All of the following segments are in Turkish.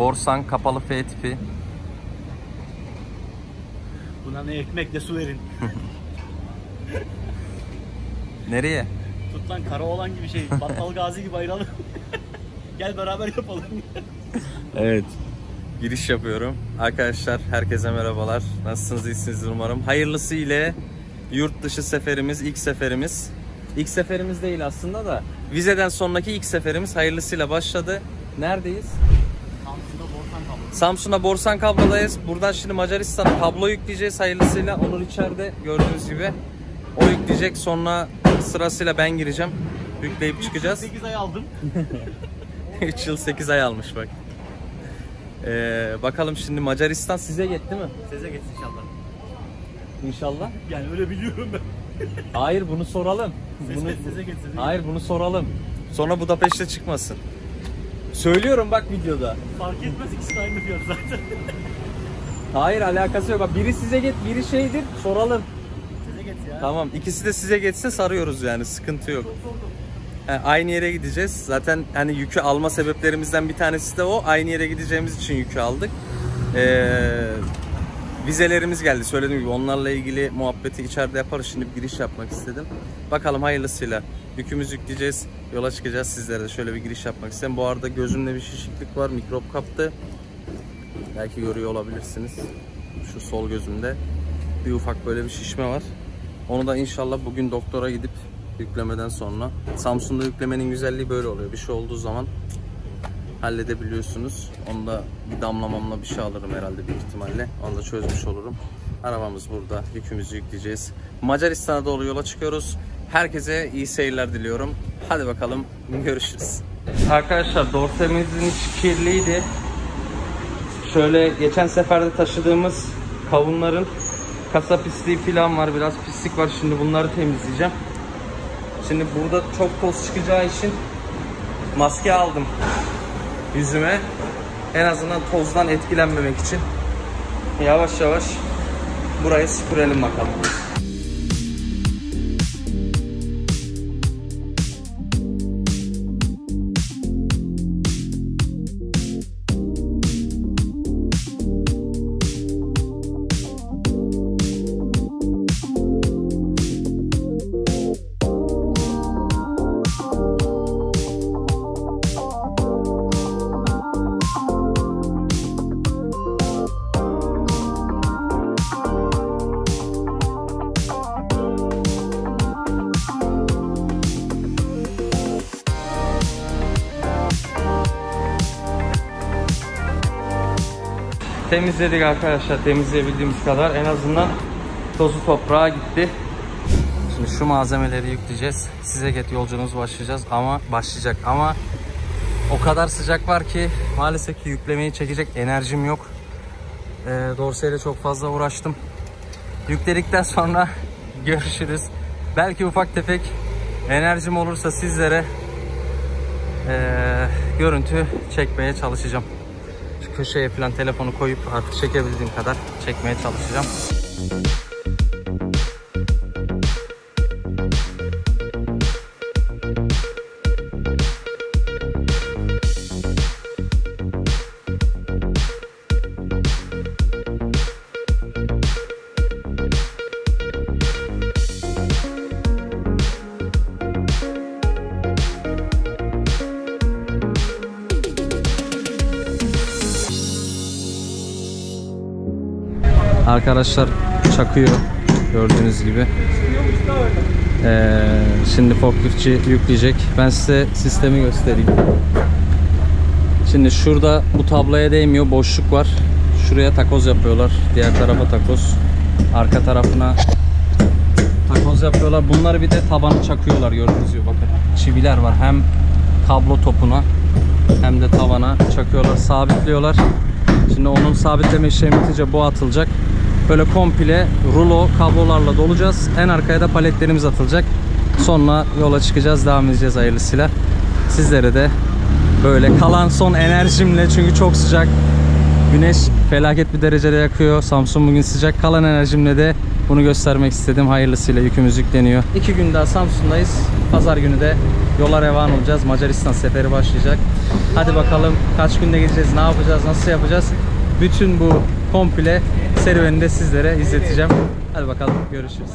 Borsan kapalı F tipi. Buna ne ekmek ne su verin. Nereye? Tut lan Karaoğlan gibi şey. Battal Gazi gibi ayıralım. Gel beraber yapalım. Evet. Giriş yapıyorum. Arkadaşlar herkese merhabalar. Nasılsınız, iyisinizdir umarım. Hayırlısı ile yurt dışı seferimiz, ilk seferimiz. İlk seferimiz değil aslında da. Vizeden sonraki ilk seferimiz hayırlısıyla başladı. Neredeyiz? Samsun'da Borsan Kablo'dayız. Buradan şimdi Macaristan'a kablo yükleyeceğiz hayırlısıyla. Onur içeride gördüğünüz gibi. O yükleyecek, sonra sırasıyla ben gireceğim. Yükleyip çıkacağız. 8 ay aldım. 3 yıl 8 ay almış bak. Bakalım şimdi Macaristan size yetti mi? Size geçsin inşallah. İnşallah. Yani öyle biliyorum ben. Hayır, bunu soralım. Size geçsin. Hayır, bunu soralım. Sonra Budapeşte çıkmasın. Söylüyorum bak videoda. Fark etmez, ikisi de aynı fiyat zaten. Hayır, alakası yok. Bak, biri size get, biri şeydir. Soralım. Size geç ya. Tamam, ikisi de size geçse sarıyoruz yani, sıkıntı yok. Aynı yere gideceğiz. Zaten hani yükü alma sebeplerimizden bir tanesi de o. Aynı yere gideceğimiz için yükü aldık. Vizelerimiz geldi. Söylediğim gibi onlarla ilgili muhabbeti içeride yaparız. Şimdi bir giriş yapmak istedim. Bakalım hayırlısıyla. Yükümüzü yükleyeceğiz. Yola çıkacağız. Sizlere de şöyle bir giriş yapmak istedim. Bu arada gözümde bir şişiklik var. Mikrop kaptı. Belki görüyor olabilirsiniz. Şu sol gözümde bir ufak böyle bir şişme var. Onu da inşallah bugün doktora gidip yüklemeden sonra. Samsun'da yüklemenin güzelliği böyle oluyor. Bir şey olduğu zaman halledebiliyorsunuz. Onu da bir damlamamla bir şey alırım herhalde büyük ihtimalle. Onu da çözmüş olurum. Arabamız burada. Yükümüzü yükleyeceğiz. Macaristan'a doğru yola çıkıyoruz. Herkese iyi seyirler diliyorum. Hadi bakalım, görüşürüz. Arkadaşlar, dorsemizin içi kirliydi. Şöyle geçen seferde taşıdığımız kavunların kasa pisliği falan var. Biraz pislik var. Şimdi bunları temizleyeceğim. Şimdi burada çok toz çıkacağı için maske aldım yüzüme. En azından tozdan etkilenmemek için. Yavaş yavaş burayı süpürelim bakalım. Temizledik arkadaşlar, temizleyebildiğimiz kadar. En azından tozu toprağa gitti. Şimdi şu malzemeleri yükleyeceğiz. Size get yolculuğumuz başlayacak ama o kadar sıcak var ki maalesef ki yüklemeyi çekecek enerjim yok. Dorseyle çok fazla uğraştım. Yükledikten sonra görüşürüz. Belki ufak tefek enerjim olursa sizlere görüntü çekmeye çalışacağım. Köşeye falan telefonu koyup artık çekebildiğim kadar çekmeye çalışacağım. Arkadaşlar çakıyor gördüğünüz gibi. Şimdi forkliftçi yükleyecek. Ben size sistemi göstereyim. Şimdi şurada bu tabloya değmiyor, boşluk var. Şuraya takoz yapıyorlar. Diğer tarafa takoz. Arka tarafına takoz yapıyorlar. Bunları bir de tabana çakıyorlar gördüğünüz gibi, bakın. Çiviler var. Hem kablo topuna hem de tavana çakıyorlar, sabitliyorlar. Şimdi onun sabitleme işlemi bitince bu atılacak. Böyle komple rulo kablolarla dolacağız. En arkaya da paletlerimiz atılacak. Sonra yola çıkacağız, devam edeceğiz hayırlısıyla. Sizlere de böyle kalan son enerjimle, çünkü çok sıcak. Güneş felaket bir derecede yakıyor. Samsun bugün sıcak. Kalan enerjimle de bunu göstermek istedim. Hayırlısıyla yükümüz yükleniyor. 2 gün daha Samsun'dayız. Pazar günü de yola revan olacağız. Macaristan seferi başlayacak. Hadi bakalım kaç günde gideceğiz, ne yapacağız, nasıl yapacağız? Bütün bu komple serüveni de sizlere izleteceğim. Hadi bakalım, görüşürüz.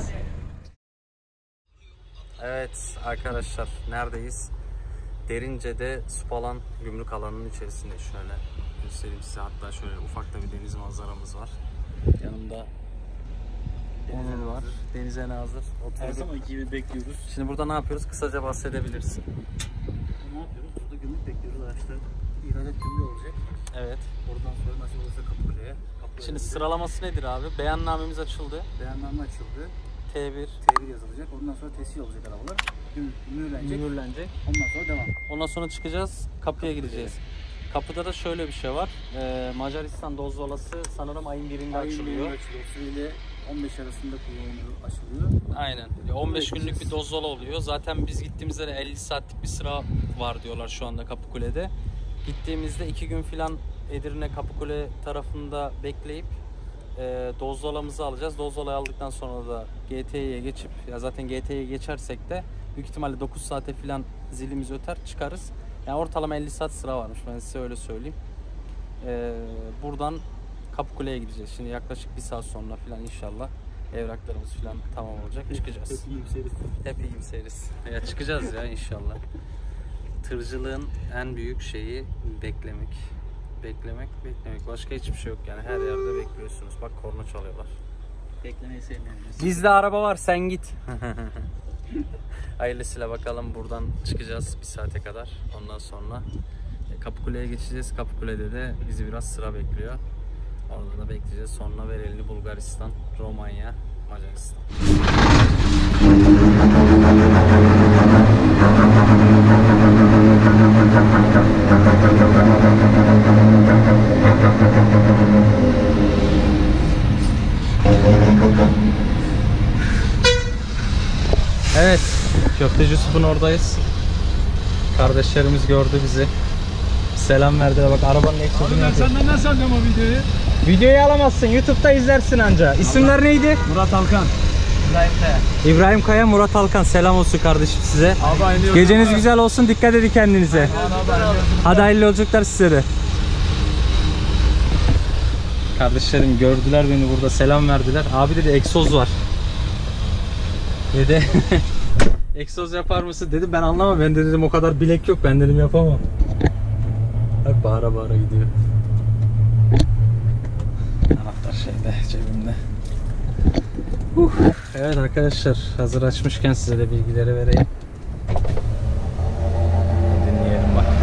Evet arkadaşlar, neredeyiz? Derince'de Spalan gümrük alanının içerisinde, şöyle göstereyim size. Hatta şöyle ufak da bir deniz manzaramız var. Yanımda Onur var. Denize hazır. Her zaman gibi bekliyoruz. Şimdi burada ne yapıyoruz? Kısaca bahsedebilirsin. Ne yapıyoruz? Burada gümrük bekliyoruz. Araçlar ihracat gümrüğü olacak. Evet. Oradan sonra nasıl olursa Kapıkule'ye. Şimdi sıralaması nedir abi? Beyannamemiz açıldı. Beyanname açıldı. T1 yazılacak. Ondan sonra tescil olacak arabalar. Mühürlenecek. mühürlenecek. Ondan sonra devam. Ondan sonra çıkacağız. Kapıya gideceğiz. Kapıda da şöyle bir şey var. Macaristan dozolası sanırım ayın 1'inde açılıyor. Ile 15 arasında açılıyor. Aynen. 15 günlük bir dozola oluyor. Zaten biz gittiğimizde de 50 saatlik bir sıra var diyorlar şu anda Kapıkule'de. Gittiğimizde 2 gün filan Edirne Kapıkule tarafında bekleyip dozolamızı alacağız. Dozolayı aldıktan sonra da GT'ye geçip, ya zaten GT'ye geçersek de büyük ihtimalle 9 saate filan zilimiz öter, çıkarız. Yani ortalama 50 saat sıra varmış, ben size öyle söyleyeyim. Buradan Kapıkule'ye gideceğiz. Şimdi yaklaşık 1 saat sonra filan inşallah evraklarımız filan tamam olacak. Çıkacağız. Hep iyimseriz. Hep iyimseriz. Ya çıkacağız ya inşallah. Tırcılığın en büyük şeyi beklemek. Beklemek. Başka hiçbir şey yok yani. Her yerde bekliyorsunuz. Bak korna çalıyorlar. Beklemeyi sevmeyenler. Bizde araba var, sen git. Hayırlısıyla bakalım, buradan çıkacağız 1 saate kadar. Ondan sonra Kapıkule'ye geçeceğiz. Kapıkule'de de bizi biraz sıra bekliyor. Orada da bekleyeceğiz. Sonra Verelli, Bulgaristan, Romanya, Macaristan. Evet, Köfteci Yusuf'un oradayız. Kardeşlerimiz gördü bizi. Selam verdiler. Bak arabanın egzozunu yapıyor. Ben senden nasıl alacağım o videoyu? Videoyu alamazsın. YouTube'da izlersin anca. İsimler neydi? Murat Alkan. İbrahim Kaya, Murat Alkan. Selam olsun kardeşim size. Geceniz güzel olsun. Dikkat edin kendinize. Hadi hayırlı yolculuklar size de. Kardeşlerim gördüler beni burada. Selam verdiler. Abi dedi egzoz var. Dedi. Egzoz yapar mısın? Dedim ben anlamam. Ben de dedim o kadar bilek yok. Ben dedim yapamam. Bak bağıra bağıra gidiyor. Anahtar şeyde, cebimde. Evet arkadaşlar, hazır açmışken size de bilgileri vereyim. Dinleyelim bak.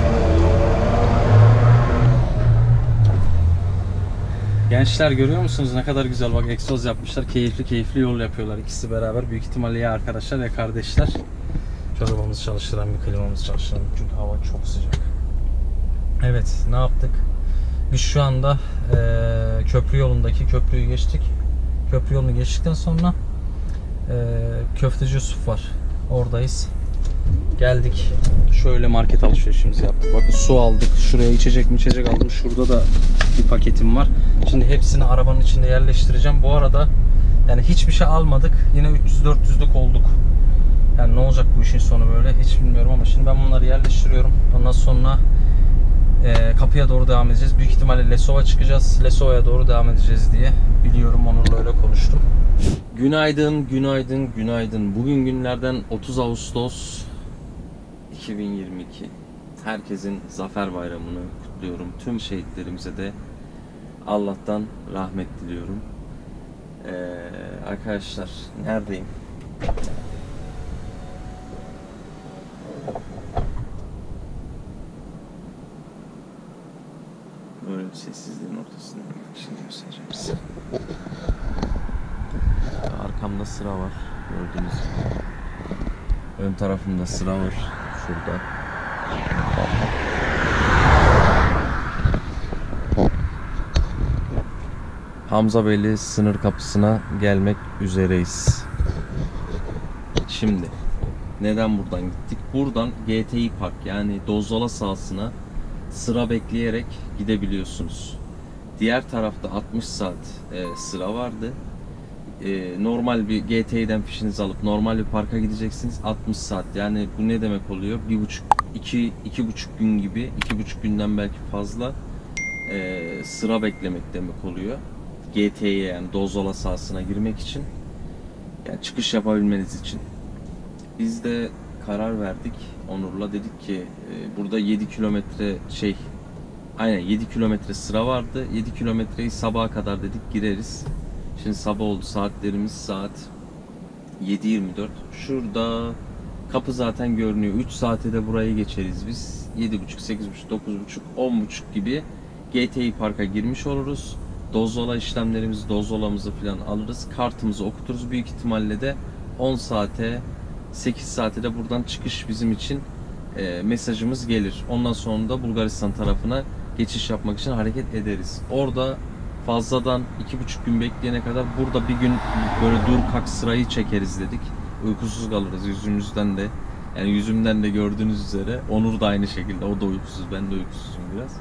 Gençler görüyor musunuz ne kadar güzel, bak egzoz yapmışlar. Keyifli yol yapıyorlar ikisi beraber. Büyük ihtimalle ya arkadaşlar ya kardeşler. Çorbamızı çalıştıran bir klimamızı çalıştıran, çünkü hava çok sıcak. Evet, ne yaptık? Biz şu anda köprü yolundaki köprüyü geçtik. Köprü yolunu geçtikten sonra Köfteci Yusuf var. Oradayız. Geldik. Şöyle market alışverişimizi yaptık. Bakın su aldık. Şuraya içecek aldım. Şurada da bir paketim var. Şimdi hepsini arabanın içinde yerleştireceğim. Bu arada yani hiçbir şey almadık. Yine 300-400'lük olduk. Yani ne olacak bu işin sonu böyle hiç bilmiyorum ama şimdi ben bunları yerleştiriyorum. Ondan sonra kapıya doğru devam edeceğiz. Büyük ihtimalle Lesova çıkacağız. Lesova'ya doğru devam edeceğiz diye biliyorum. Onur'la öyle konuştum. Günaydın. Bugün günlerden 30 Ağustos 2022. Herkesin Zafer Bayramı'nı kutluyorum. Tüm şehitlerimize de Allah'tan rahmet diliyorum. Arkadaşlar neredeyim? Böyle bir sessizliğin ortasında şimdi göstereceğim size. Arkamda sıra var gördüğünüz gibi. Ön tarafımda sıra var şurada. Hamzabeyli sınır kapısına gelmek üzereyiz. Şimdi neden buradan gittik? Buradan GTİ Park yani Dozdola sahasına sıra bekleyerek gidebiliyorsunuz. Diğer tarafta 60 saat sıra vardı. Normal bir GT'den fişinizi alıp normal bir parka gideceksiniz 60 saat. Yani bu ne demek oluyor? 2,5 gün gibi, 2,5 günden belki fazla sıra beklemek demek oluyor. GT'ye yani Dozdola sahasına girmek için, yani çıkış yapabilmeniz için. Biz de karar verdik Onur'la, dedik ki burada 7 kilometre aynen 7 kilometre sıra vardı. 7 kilometreyi sabaha kadar dedik gireriz. Şimdi sabah oldu, saatlerimiz saat 7:24. Şurada kapı zaten görünüyor. 3 saate de burayı geçeriz biz. 7:30, 8:30, 9:30, 10:30 gibi GTI Park'a girmiş oluruz. Dozdola işlemlerimizi, Dozdola'mızı falan alırız. Kartımızı okuturuz. Büyük ihtimalle de 10 saate, 8 saate de buradan çıkış bizim için mesajımız gelir. Ondan sonra da Bulgaristan tarafına geçiş yapmak için hareket ederiz. Orada fazladan 2,5 gün bekleyene kadar burada bir gün böyle dur kalk sırayı çekeriz dedik. Uykusuz kalırız yüzümüzden de. Yani yüzümden de gördüğünüz üzere. Onur da aynı şekilde. O da uykusuz. Ben de uykusuzum biraz.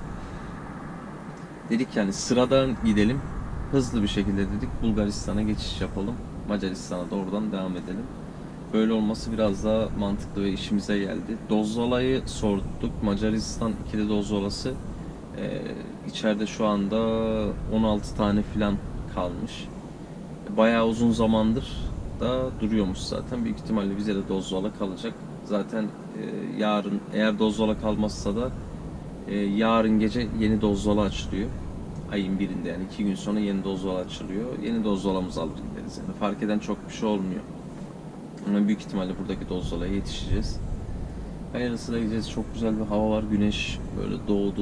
Dedik yani sıradan gidelim. Hızlı bir şekilde dedik Bulgaristan'a geçiş yapalım. Macaristan'a da oradan devam edelim. Böyle olması biraz daha mantıklı ve işimize geldi. Dozdola'yı sorduk. Macaristan ikili Dozdola'sı. İçeride şu anda 16 tane falan kalmış. Bayağı uzun zamandır da duruyormuş zaten. Büyük ihtimalle bize de Dozdola kalacak. Zaten yarın eğer Dozdola kalmazsa da yarın gece yeni Dozdola açılıyor. Ayın birinde, yani 2 gün sonra yeni Dozdola açılıyor. Yeni Dozdola'mızı alır gideriz. Yani fark eden çok bir şey olmuyor. Ama büyük ihtimalle buradaki Dozdola'ya yetişeceğiz. Hayırlısıyla gideceğiz. Çok güzel bir hava var. Güneş böyle doğdu.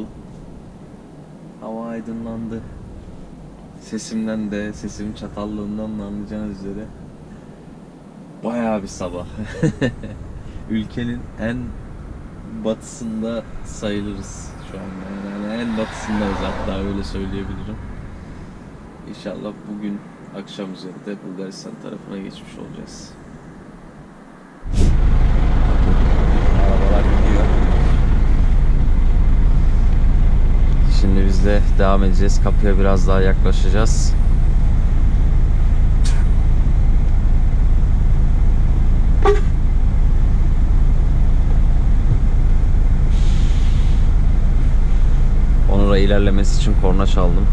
Hava aydınlandı. Sesimden de, sesimin çatallığından da anlayacağınız üzere bayağı bir sabah. Ülkenin en batısında sayılırız şu anda. Yani en batısındayız, hatta öyle söyleyebilirim. İnşallah bugün akşam üzeri de Bulgaristan tarafına geçmiş olacağız. Arabalar gidiyor. Şimdi biz de devam edeceğiz. Kapıya biraz daha yaklaşacağız. Onur'a ilerlemesi için korna çaldım.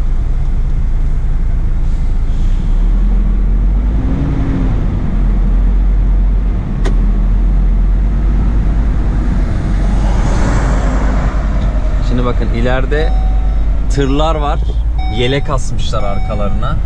Şimdi bakın ileride tırlar var. Yelek asmışlar arkalarına.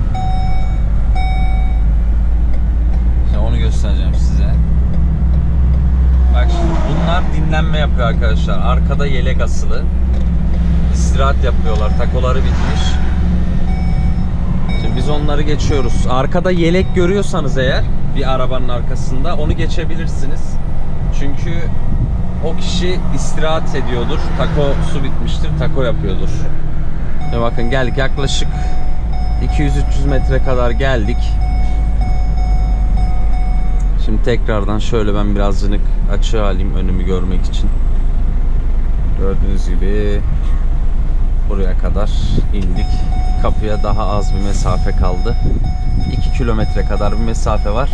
Şimdi onu göstereceğim size. Bak şimdi bunlar dinlenme yapıyor arkadaşlar. Arkada yelek asılı. İstirahat yapıyorlar. Takoları bitmiş. Şimdi biz onları geçiyoruz. Arkada yelek görüyorsanız eğer bir arabanın arkasında onu geçebilirsiniz. Çünkü o kişi istirahat ediyordur. Takosu bitmiştir. Tako yapıyordur. Ve bakın geldik. Yaklaşık 200-300 metre kadar geldik. Şimdi tekrardan şöyle ben birazcık açığa alayım önümü görmek için. Gördüğünüz gibi buraya kadar indik. Kapıya daha az bir mesafe kaldı. 2 kilometre kadar bir mesafe var.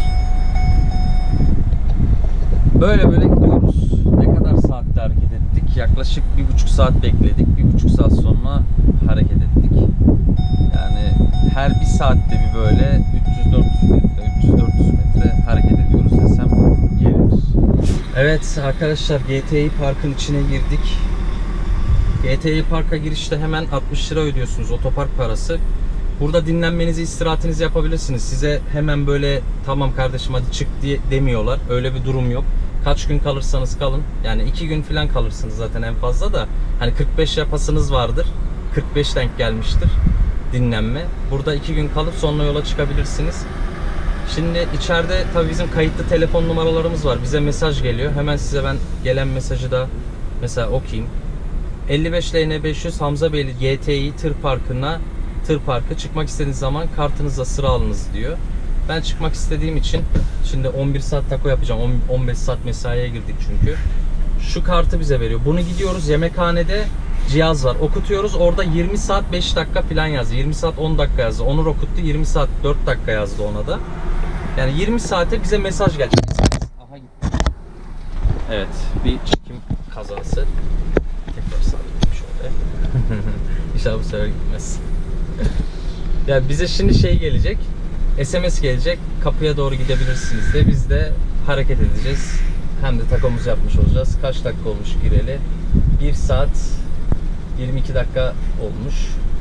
Böyle böyle gidiyoruz. Ne kadar saatte hareket ettik? Yaklaşık 1,5 saat bekledik. 1,5 saat sonra hareket ettik. Yani her bir saatte bir böyle 300-400 metre, 300-400 metre hareket ediyoruz desem gelir. Evet arkadaşlar, GTI Park'ın içine girdik. GTI Park'a girişte hemen 60 lira ödüyorsunuz otopark parası. Burada dinlenmenizi, istirahatinizi yapabilirsiniz. Size hemen böyle tamam kardeşim hadi çık diye demiyorlar. Öyle bir durum yok. Kaç gün kalırsanız kalın. Yani 2 gün falan kalırsınız zaten en fazla da. Hani 45 yapasınız vardır. 45 denk gelmiştir dinlenme. Burada 2 gün kalıp sonra yola çıkabilirsiniz. Şimdi içeride tabii bizim kayıtlı telefon numaralarımız var. Bize mesaj geliyor. Hemen size ben gelen mesajı da mesela okuyayım. 55 LN 500 Hamza Beyli GTI Tır Parkı çıkmak istediğiniz zaman kartınızla sıra alınız diyor. Ben çıkmak istediğim için şimdi 11 saat tako yapacağım. 15 saat mesaiye girdik çünkü. Şu kartı bize veriyor. Bunu gidiyoruz yemekhanede cihaz var. Okutuyoruz. Orada 20 saat 5 dakika falan yazdı. 20 saat 10 dakika yazdı. Onur okuttu. 20 saat 4 dakika yazdı ona da. Yani 20 saate bize mesaj gelecek. Aha gitti. Evet. Bir çekim kazası. Tekrar sarayım şöyle. İnşallah bu sefer gitmez. Yani bize şimdi şey gelecek. SMS gelecek. Kapıya doğru gidebilirsiniz de biz de hareket edeceğiz. Hem de takomuzu yapmış olacağız. Kaç dakika olmuş gireli? 1 saat 22 dakika olmuş.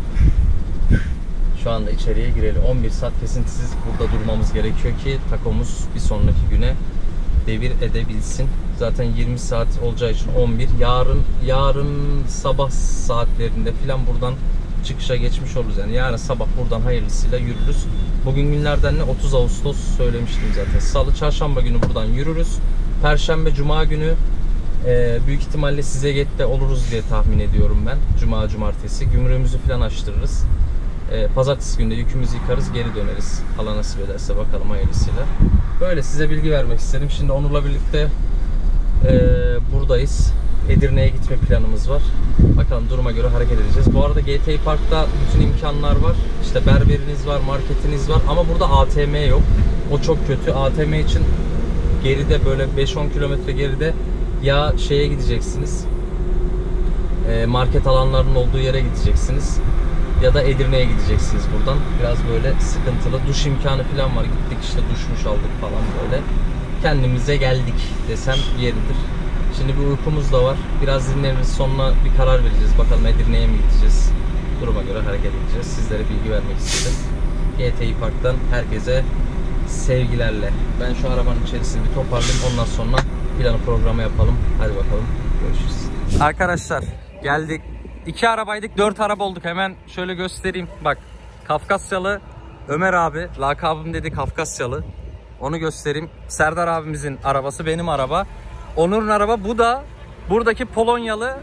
Şu anda içeriye gireli 11 saat kesintisiz burada durmamız gerekiyor ki takomuz bir sonraki güne devir edebilsin. Zaten 20 saat olacağı için 11. Yarın sabah saatlerinde filan buradan çıkışa geçmiş oluruz. Yani yarın sabah buradan hayırlısıyla yürürüz. Bugün günlerden ne? 30 Ağustos söylemiştim zaten. Salı, çarşamba günü buradan yürürüz. Perşembe, cuma günü büyük ihtimalle Sizeget'te oluruz diye tahmin ediyorum ben. Cuma, cumartesi. Gümrüğümüzü falan açtırırız. Pazartesi günde yükümüzü yıkarız, geri döneriz. Allah nasip ederse bakalım hayırlısıyla. Böyle size bilgi vermek istedim. Şimdi Onur'la birlikte buradayız. Edirne'ye gitme planımız var. Bakalım duruma göre hareket edeceğiz. Bu arada GT Park'ta bütün imkanlar var. İşte berberiniz var, marketiniz var ama burada ATM yok. O çok kötü. ATM için geride böyle 5-10 kilometre geride ya şeye gideceksiniz. Market alanlarının olduğu yere gideceksiniz. Ya da Edirne'ye gideceksiniz buradan. Biraz böyle sıkıntılı. Duş imkanı falan var. Gittik işte duşmuş aldık falan böyle. Kendimize geldik desem yeridir. Şimdi bir uykumuz da var. Biraz dinleniriz. Sonra bir karar vereceğiz. Bakalım Edirne'ye mi gideceğiz? Duruma göre hareket edeceğiz. Sizlere bilgi vermek istedim. GT Park'tan herkese sevgilerle. Ben şu arabanın içerisini bir toparlayayım. Ondan sonra planı programı yapalım. Hadi bakalım. Görüşürüz. Arkadaşlar geldik. 2 arabaydık. 4 araba olduk. Hemen şöyle göstereyim. Bak. Kafkasyalı Ömer abi. Lakabım dedi Kafkasyalı. Onu göstereyim. Serdar abimizin arabası. Benim araba. Onur'un araba. Bu da buradaki Polonyalı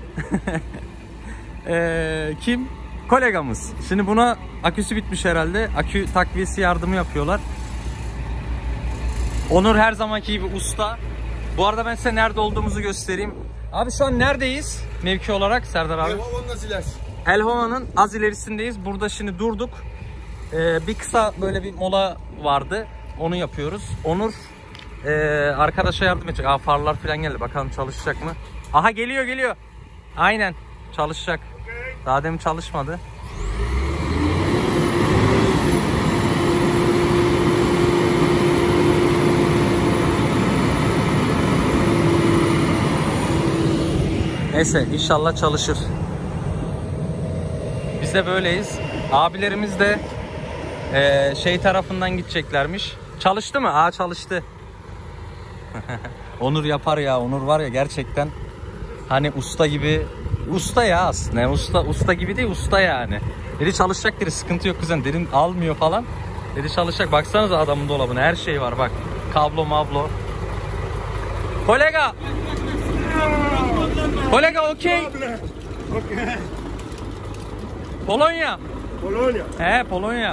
kim? Kolegamız. Şimdi buna aküsü bitmiş herhalde. Akü takviyesi yardımı yapıyorlar. Onur her zamanki gibi usta. Bu arada ben size nerede olduğumuzu göstereyim. Abi şu an neredeyiz mevki olarak Serdar abi? Elhova'nın az ilerisi. Elhova'nın az ilerisindeyiz. Burada şimdi durduk. Bir kısa böyle bir mola vardı. Onu yapıyoruz. Onur arkadaşa yardım edecek. Farlar falan geldi. Bakalım çalışacak mı? Aha geliyor. Aynen çalışacak. Daha demin çalışmadı. Neyse inşallah çalışır. Biz de böyleyiz. Abilerimiz de şey tarafından gideceklermiş. Çalıştı mı? Aa çalıştı. Onur yapar ya. Onur var ya gerçekten hani usta gibi. Usta ya aslında. Usta gibi değil, usta yani. Dedi çalışacak dedi. Sıkıntı yok kuzen. Dedim almıyor falan. Dedi çalışacak. Baksanıza adamın dolabına. Her şey var bak. Kablo mablo. Kolega. Kolega okey. Polonya. Polonya. He Polonya.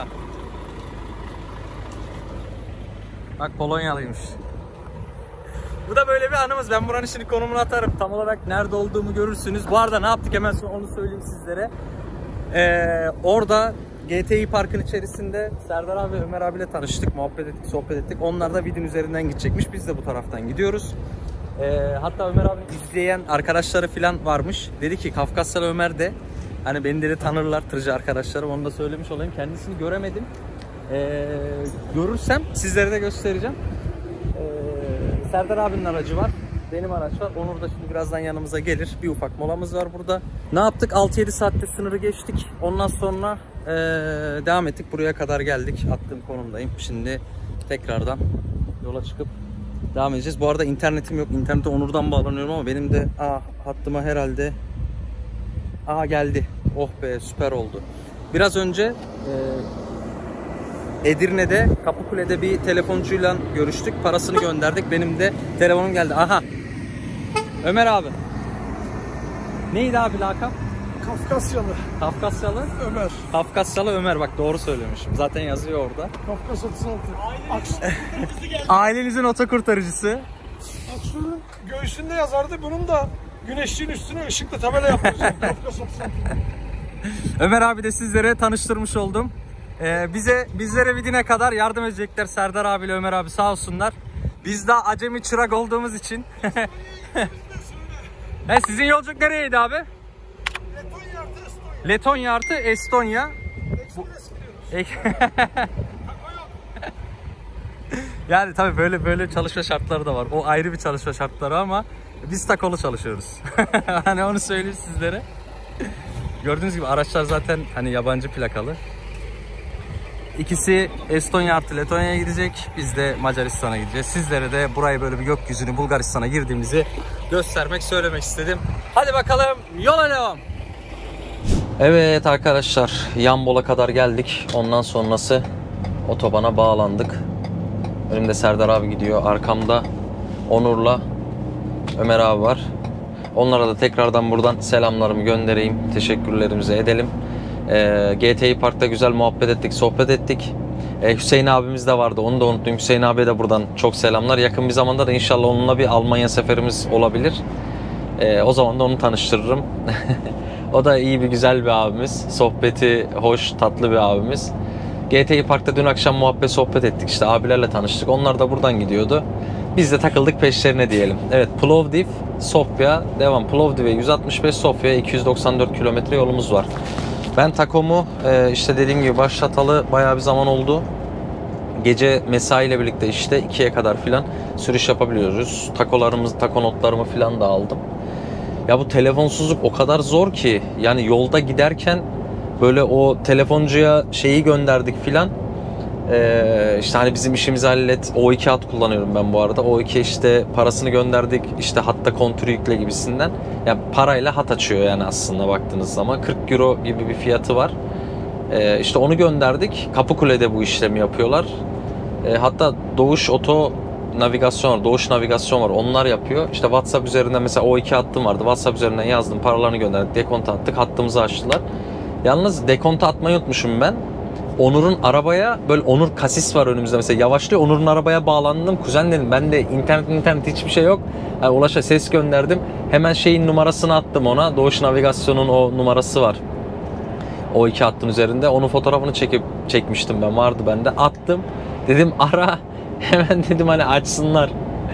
Bak Polonyalıymış. Bu da böyle bir anımız. Ben buranın şimdi konumunu atarım. Tam olarak nerede olduğumu görürsünüz. Bu arada ne yaptık hemen onu söyleyeyim sizlere. Orada GTI Park'ın içerisinde Serdar abi ve Ömer abiyle tanıştık. Muhabbet ettik, sohbet ettik. Onlar da Vidin üzerinden gidecekmiş. Biz de bu taraftan gidiyoruz. Hatta Ömer abi izleyen arkadaşları falan varmış. Dedi ki Kafkasyalı Ömer de hani beni dedi tanırlar tırcı arkadaşlarım. Onu da söylemiş olayım. Kendisini göremedim. Görürsem sizlere de göstereceğim. Serdar abinin aracı var. Benim araç var. Onur da şimdi birazdan yanımıza gelir. Bir ufak molamız var burada. Ne yaptık? 6-7 saatte sınırı geçtik. Ondan sonra devam ettik. Buraya kadar geldik. Attığım konumdayım. Şimdi tekrardan yola çıkıp devam edeceğiz. Bu arada internetim yok. İnternete Onur'dan bağlanıyorum ama benim de hattıma herhalde geldi. Oh be süper oldu. Biraz önce Edirne'de Kapıkule'de bir telefoncuyla görüştük. Parasını gönderdik. Benim de telefonum geldi. Aha. Ömer abi. Neydi abi lakap? Kafkasyalı. Kafkasyalı Ömer. Kafkasyalı Ömer bak doğru söylemişim. Zaten yazıyor orada. Kafkas 36. Ailenizin otokurtarıcısı. Aksu'nun göğsünde yazardı. Bunun da Güneşliğin üstüne ışıklı tabela yaptıracağım. Kafkas 36. Ömer abi de sizlere tanıştırmış oldum. Bizlere Vidin'e kadar yardım edecekler Serdar abiyle Ömer abi, sağ olsunlar. Biz daha acemi çırak olduğumuz için. Sizin yolculuk nereydi abi? Letonya artı Estonya. Yani tabii böyle çalışma şartları da var. O ayrı bir çalışma şartları ama biz takolu çalışıyoruz. Hani onu söyleyeyim sizlere. Gördüğünüz gibi araçlar zaten hani yabancı plakalı. İkisi Estonya artı Letonya'ya gidecek. Biz de Macaristan'a gideceğiz. Sizlere de burayı böyle bir gökyüzünü, Bulgaristan'a girdiğimizi göstermek, söylemek istedim. Hadi bakalım, yola devam. Evet arkadaşlar, Yambol'a kadar geldik. Ondan sonrası otobana bağlandık. Önümde Serdar abi gidiyor. Arkamda Onur'la Ömer abi var. Onlara da tekrardan buradan selamlarımı göndereyim. Teşekkürlerimizi edelim. GTI Park'ta güzel muhabbet ettik, sohbet ettik. Hüseyin abimiz de vardı. Onu da unuttum. Hüseyin abiye de buradan çok selamlar. Yakın bir zamanda da inşallah onunla bir Almanya seferimiz olabilir. O zaman da onu tanıştırırım. O da iyi bir, güzel bir abimiz. Sohbeti hoş, tatlı bir abimiz. GTI Park'ta dün akşam muhabbet sohbet ettik. İşte abilerle tanıştık. Onlar da buradan gidiyordu. Biz de takıldık peşlerine diyelim. Evet, Plovdiv, Sofya devam. Plovdiv'e 165, Sofya'ya 294 kilometre yolumuz var. Ben takomu işte dediğim gibi başlatalı bayağı bir zaman oldu. Gece mesai ile birlikte işte 2'ye kadar filan sürüş yapabiliyoruz. Tako notlarımı filan da aldım. Ya bu telefonsuzluk o kadar zor ki, yani yolda giderken böyle o telefoncuya şeyi gönderdik filan. İşte hani bizim işimizi hallet. O2 hat kullanıyorum ben bu arada. O2 işte parasını gönderdik. İşte hatta kontürü yükle gibisinden. Yani parayla hat açıyor yani aslında baktığınız zaman. 40 euro gibi bir fiyatı var. İşte onu gönderdik. Kapıkule'de bu işlemi yapıyorlar. Hatta Doğuş Oto Navigasyon var. Doğuş Navigasyon var. Onlar yapıyor. İşte WhatsApp üzerinden mesela O2 hattım vardı. WhatsApp üzerinden yazdım. Paralarını gönderdik. Dekonta attık. Hattımızı açtılar. Yalnız dekonta atmayı unutmuşum ben. Onur'un arabaya böyle, Onur kasis var önümüzde mesela, yavaşlıyor. Onur'un arabaya bağlandım. Kuzen dedim, ben de internet hiçbir şey yok. Yani Ulaş'a ses gönderdim. Hemen şeyin numarasını attım ona. Doğuş Navigasyon'un o numarası var. O iki hattın üzerinde. Onun fotoğrafını çekmiştim ben. Vardı bende. Attım. Dedim ara. Hemen dedim hani açsınlar.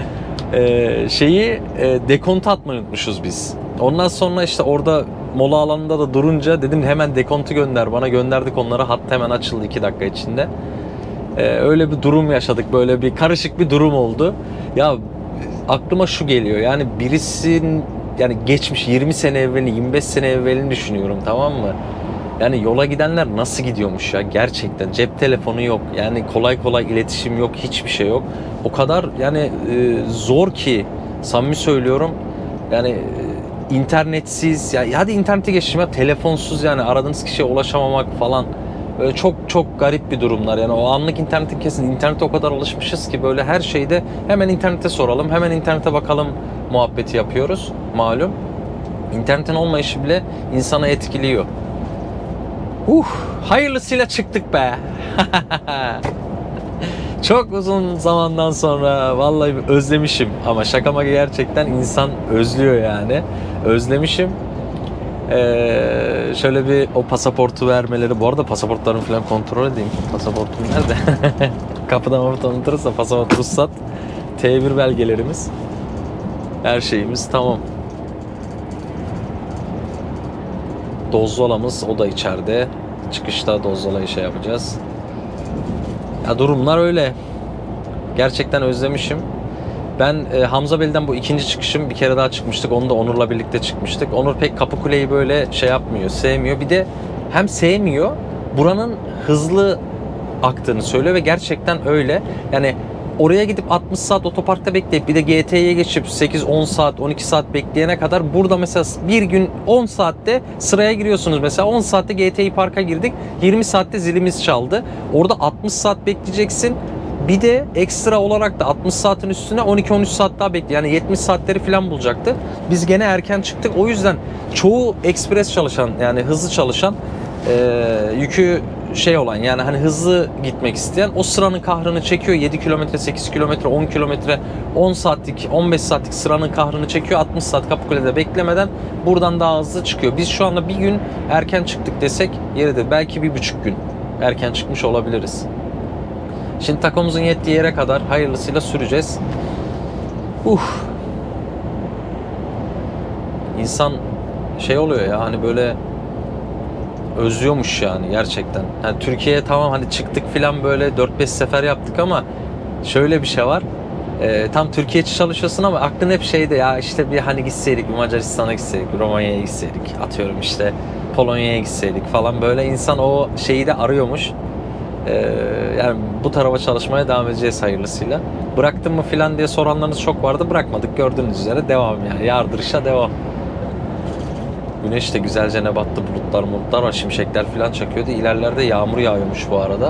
Dekonta atmayı unutmuşuz biz. Ondan sonra işte orada mola alanında da durunca dedim hemen dekontu gönder bana. Gönderdik onlara. Hat hemen açıldı 2 dakika içinde. Öyle bir durum yaşadık. Böyle bir karışık bir durum oldu. Ya aklıma şu geliyor. Yani birisinin, yani geçmiş 20 sene evvelini, 25 sene evvelini düşünüyorum, tamam mı? Yani yola gidenler nasıl gidiyormuş ya gerçekten. Cep telefonu yok. Yani kolay kolay iletişim yok. Hiçbir şey yok. O kadar yani zor ki, samimi söylüyorum. Yani internetsiz, ya hadi internete geçtim ya, telefonsuz, yani aradığınız kişiye ulaşamamak falan. Böyle çok çok garip bir durumlar. Yani o anlık internetin, kesin internete o kadar alışmışız ki böyle her şeyde hemen internete soralım, hemen internete bakalım muhabbeti yapıyoruz malum. İnternetin olmayışı bile insanı etkiliyor. Hayırlısıyla çıktık be. Çok uzun zamandan sonra vallahi özlemişim, ama şaka gerçekten insan özlüyor yani. Özlemişim. Şöyle bir o pasaportu vermeleri, bu arada pasaportlarımı falan kontrol edeyim. Pasaportum nerede? Kapıdan unutursa pasaport, ruhsat, T1 belgelerimiz, her şeyimiz tamam. Dozzolamız o da içeride. Çıkışta Dozzolayı şey yapacağız. Ya durumlar öyle. Gerçekten özlemişim. Ben Hamzabeli'den bu ikinci çıkışım, bir kere daha çıkmıştık. Onu da Onur'la birlikte çıkmıştık. Onur pek Kapıkule'yi böyle şey yapmıyor, sevmiyor. Bir de hem sevmiyor, buranın hızlı aktığını söylüyor ve gerçekten öyle. Yani oraya gidip 60 saat otoparkta bekleyip bir de GT'ye geçip 8-10 saat, 12 saat bekleyene kadar burada mesela bir gün 10 saatte sıraya giriyorsunuz. Mesela 10 saatte GT'yi parka girdik, 20 saatte zilimiz çaldı. Orada 60 saat bekleyeceksin. Bir de ekstra olarak da 60 saatin üstüne 12-13 saat daha bekliyor. Yani 70 saatleri falan bulacaktı. Biz gene erken çıktık. O yüzden çoğu ekspres çalışan, yani hızlı çalışan, yükü şey olan, yani hani hızlı gitmek isteyen o sıranın kahrını çekiyor. 7 kilometre, 8 kilometre, 10 kilometre, 10 saatlik, 15 saatlik sıranın kahrını çekiyor. 60 saat Kapıkule'de beklemeden buradan daha hızlı çıkıyor. Biz şu anda bir gün erken çıktık desek yeridir. Belki 1,5 gün erken çıkmış olabiliriz. Şimdi takomuzun yettiği yere kadar hayırlısıyla süreceğiz. İnsan şey oluyor ya, hani böyle özlüyormuş yani gerçekten. Yani Türkiye'ye tamam hani çıktık filan, böyle 4-5 sefer yaptık ama şöyle bir şey var. Tam Türkiye için çalışıyorsun ama aklın hep şeyde, ya işte bir hani gitseydik, bir Macaristan'a gitseydik, bir Romanya'ya gitseydik, atıyorum işte Polonya'ya gitseydik falan, böyle insan o şeyi de arıyormuş. Yani bu tarafa çalışmaya devam edeceğiz hayırlısıyla. Bıraktın mı filan diye soranlarınız çok vardı. Bırakmadık, gördüğünüz üzere devam yani. Yardırışa devam. Güneş de güzelce ne battı, bulutlar var, şimşekler filan çakıyordu. İlerlerde yağmur yağıyormuş bu arada.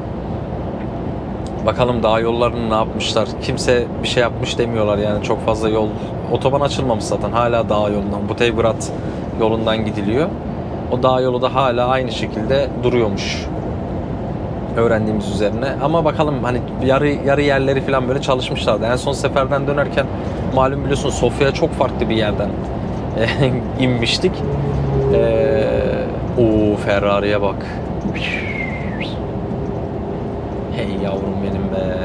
Bakalım dağ yollarını ne yapmışlar. Kimse bir şey yapmış demiyorlar yani, çok fazla yol. Otoban açılmamış zaten, hala dağ yolundan, Buteygrad yolundan gidiliyor. O dağ yolu da hala aynı şekilde duruyormuş, öğrendiğimiz üzerine. Ama bakalım, hani yarı yerleri falan böyle çalışmışlardı. En son seferden dönerken malum biliyorsun Sofya'ya çok farklı bir yerden inmiştik. O Ferrari'ye bak. Hey yavrum benim be.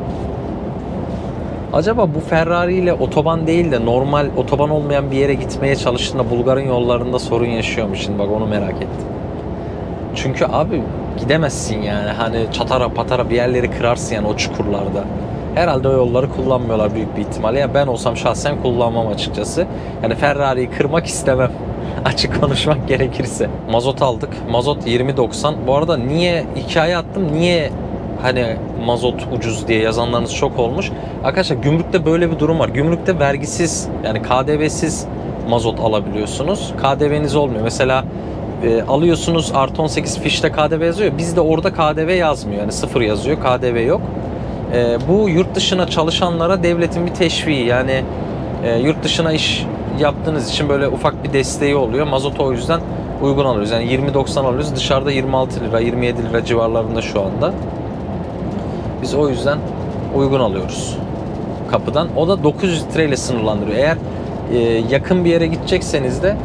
Acaba bu Ferrari ile otoban değil de normal otoban olmayan bir yere gitmeye çalıştığında Bulgar'ın yollarında sorun yaşıyor mu? Şimdi bak onu merak ettim. Çünkü abi gidemezsin yani, hani çatara patara bir yerleri kırarsın yani o çukurlarda. Herhalde o yolları kullanmıyorlar büyük bir ihtimalle. Ya ben olsam şahsen kullanmam açıkçası. Yani Ferrari'yi kırmak istemem. Açık konuşmak gerekirse. Mazot aldık. Mazot 20.90. Bu arada niye hikaye attım? Niye hani mazot ucuz diye yazanlarınız çok olmuş. Arkadaşlar gümrükte böyle bir durum var. Gümrükte vergisiz, yani KDV'siz mazot alabiliyorsunuz. KDV'niz olmuyor. Mesela alıyorsunuz, artı 18 fişte KDV yazıyor. Bizde orada KDV yazmıyor. Yani 0 yazıyor. KDV yok. Bu yurt dışına çalışanlara devletin bir teşviği. Yani yurt dışına iş yaptığınız için böyle ufak bir desteği oluyor. Mazotu o yüzden uygun alıyoruz. Yani 20.90 alıyoruz. Dışarıda 26 lira, 27 lira civarlarında şu anda. Biz o yüzden uygun alıyoruz kapıdan. O da 900 litreyle sınırlandırıyor. Eğer yakın bir yere gidecekseniz de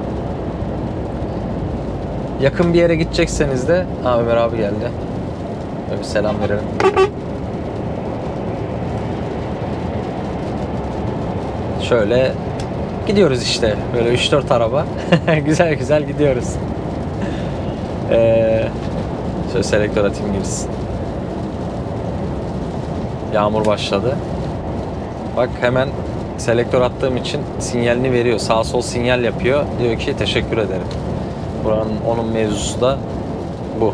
Ömer abi geldi. Böyle bir selam verelim. Şöyle gidiyoruz işte. Böyle 3-4 araba. güzel güzel gidiyoruz. Şöyle selektör atayım girsin. Yağmur başladı. Bak hemen selektör attığım için sinyalini veriyor. Sağ sol sinyal yapıyor. Diyor ki teşekkür ederim. Onun mevzusu da bu.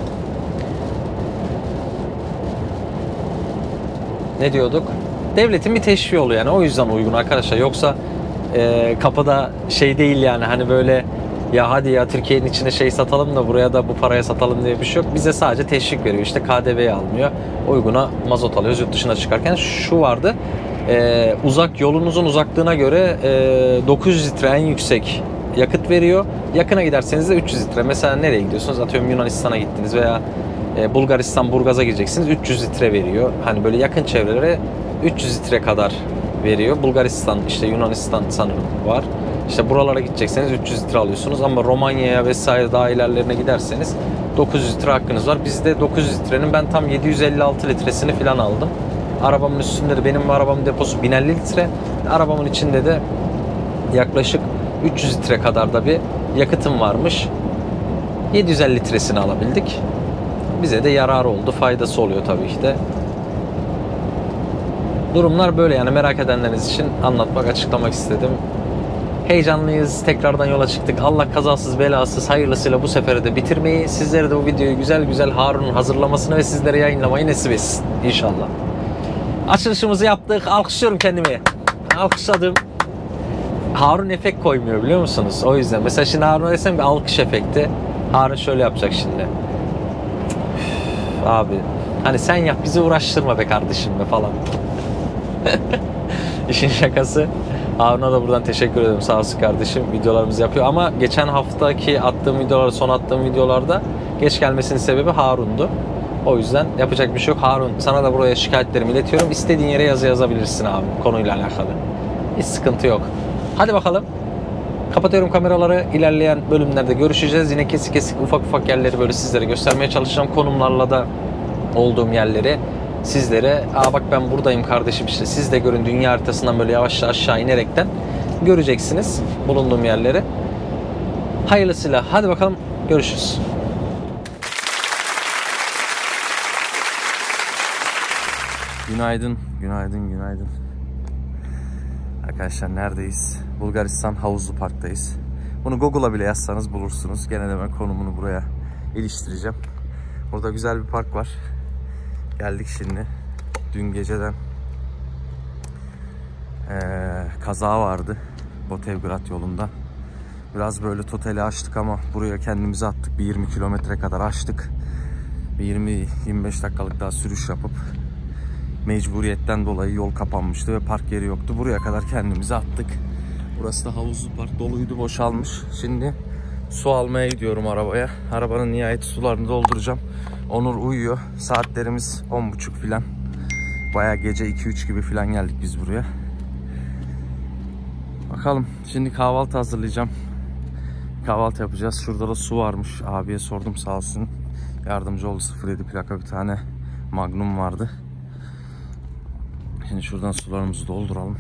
Ne diyorduk? Devletin bir teşviği oluyor yani. O yüzden uygun arkadaşlar. Yoksa kapıda şey değil yani, hani böyle ya hadi ya Türkiye'nin içine şey satalım da buraya da bu paraya satalım diye bir şey yok. Bize sadece teşvik veriyor. İşte KDV'yi almıyor. Uyguna mazot alıyoruz yurt dışına çıkarken. Şu vardı. Yolunuzun uzaklığına göre 900 litre en yüksek yakıt veriyor. Yakına giderseniz de 300 litre. Mesela nereye gidiyorsunuz? Atıyorum Yunanistan'a gittiniz veya Bulgaristan, Burgaz'a gideceksiniz. 300 litre veriyor. Hani böyle yakın çevrelere 300 litre kadar veriyor. Bulgaristan, işte Yunanistan sanırım var. İşte buralara gidecekseniz 300 litre alıyorsunuz. Ama Romanya'ya vesaire daha ilerlerine giderseniz 900 litre hakkınız var. Bizde 900 litrenin ben tam 756 litresini falan aldım. Arabamın üstünde de, benim arabamın deposu 1050 litre. Arabamın içinde de yaklaşık 300 litre kadar da bir yakıtım varmış. 750 litresini alabildik. Bize de yararı oldu. Faydası oluyor tabii ki de. Durumlar böyle yani, merak edenleriniz için anlatmak, açıklamak istedim. Heyecanlıyız. Tekrardan yola çıktık. Allah kazasız belasız hayırlısıyla bu seferi de bitirmeyi, sizlere de bu videoyu güzel güzel Harun'un hazırlamasını ve sizlere yayınlamayı nasip etsin İnşallah. Açılışımızı yaptık. Alkışlıyorum kendimi. Alkışladım. Harun efekt koymuyor biliyor musunuz? O yüzden. Mesela şimdi Harun'a desem bir alkış efekti. Harun şöyle yapacak şimdi. Üf, abi. Hani sen yap, bizi uğraştırma be kardeşim be falan. İşin şakası. Harun'a da buradan teşekkür ederim. Sağ olsun kardeşim. Videolarımızı yapıyor. Ama geçen haftaki attığım videolarda, son attığım videolarda Geç gelmesinin sebebi Harun'du. O yüzden yapacak bir şey yok. Harun, sana da buraya şikayetlerimi iletiyorum. İstediğin yere yazı yazabilirsin abi konuyla alakalı. Hiç sıkıntı yok. Hadi bakalım. Kapatıyorum kameraları. İlerleyen bölümlerde görüşeceğiz. Yine kesik kesik ufak yerleri böyle sizlere göstermeye çalışacağım. Konumlarla da olduğum yerleri sizlere. Bak ben buradayım kardeşim işte. Siz de görün, dünya haritasından böyle yavaş aşağı inerekten göreceksiniz bulunduğum yerleri. Hayırlısıyla. Hadi bakalım, görüşürüz. Günaydın. Arkadaşlar neredeyiz? Bulgaristan Havuzlu Park'tayız. Bunu Google'a bile yazsanız bulursunuz. Gene de ben konumunu buraya iliştireceğim. Burada güzel bir park var. Geldik şimdi. Dün geceden kaza vardı Botevgrad yolunda. Biraz böyle totali açtık ama buraya kendimizi attık. Bir 20 kilometre kadar açtık. Bir 20-25 dakikalık daha sürüş yapıp mecburiyetten dolayı yol kapanmıştı ve park yeri yoktu. Buraya kadar kendimizi attık. Burası da havuzlu park, doluydu, boşalmış. Şimdi su almaya gidiyorum arabaya. Arabanın nihayet sularını dolduracağım. Onur uyuyor. Saatlerimiz 10.30 filan. Bayağı gece 2-3 gibi filan geldik biz buraya. Bakalım. Şimdi kahvaltı hazırlayacağım. Kahvaltı yapacağız. Şurada da su varmış. Abiye sordum, sağ olsun. Yardımcı oldu. 07 plaka bir tane Magnum vardı. Şimdi şuradan sularımızı dolduralım.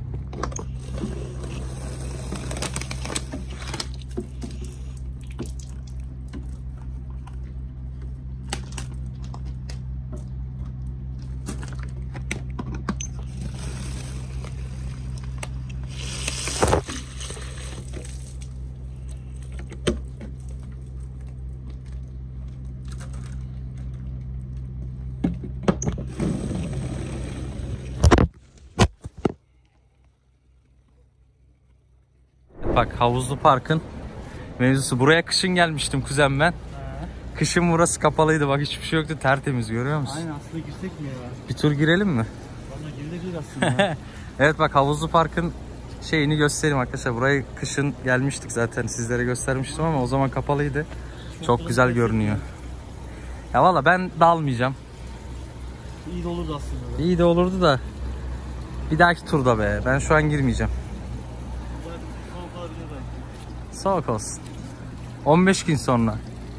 Bak, havuzlu parkın mevzusu. Buraya kışın gelmiştim kuzen ben. Kışın burası kapalıydı, bak hiçbir şey yoktu, tertemiz, görüyor musun? Aynen, aslında girsek mi ya? Bir tur girelim mi? Vallahi girilebilir aslında. Evet bak, havuzlu parkın şeyini göstereyim arkadaşlar. Burayı kışın gelmiştik zaten, sizlere göstermiştim ama o zaman kapalıydı. Çok güzel görünüyor. Ya valla ben dalmayacağım. İyi de olurdu aslında. İyi de olurdu da bir dahaki turda be. Ben şu an girmeyeceğim. Soğuk olsun. 15 gün sonra.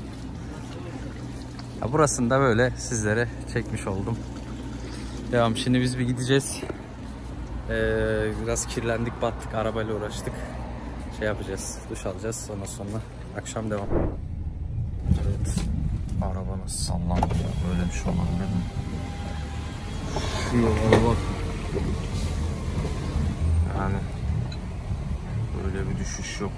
Ya burasını da böyle sizlere çekmiş oldum. Devam. Şimdi biz bir gideceğiz. Biraz kirlendik, battık, arabayla uğraştık. Şey yapacağız, duş alacağız. Sonra akşam devam. Evet. Araba nasıl sallandı ya? Böyle bir şey olabilir mi? Şu yola bak. Yani böyle bir düşüş yok.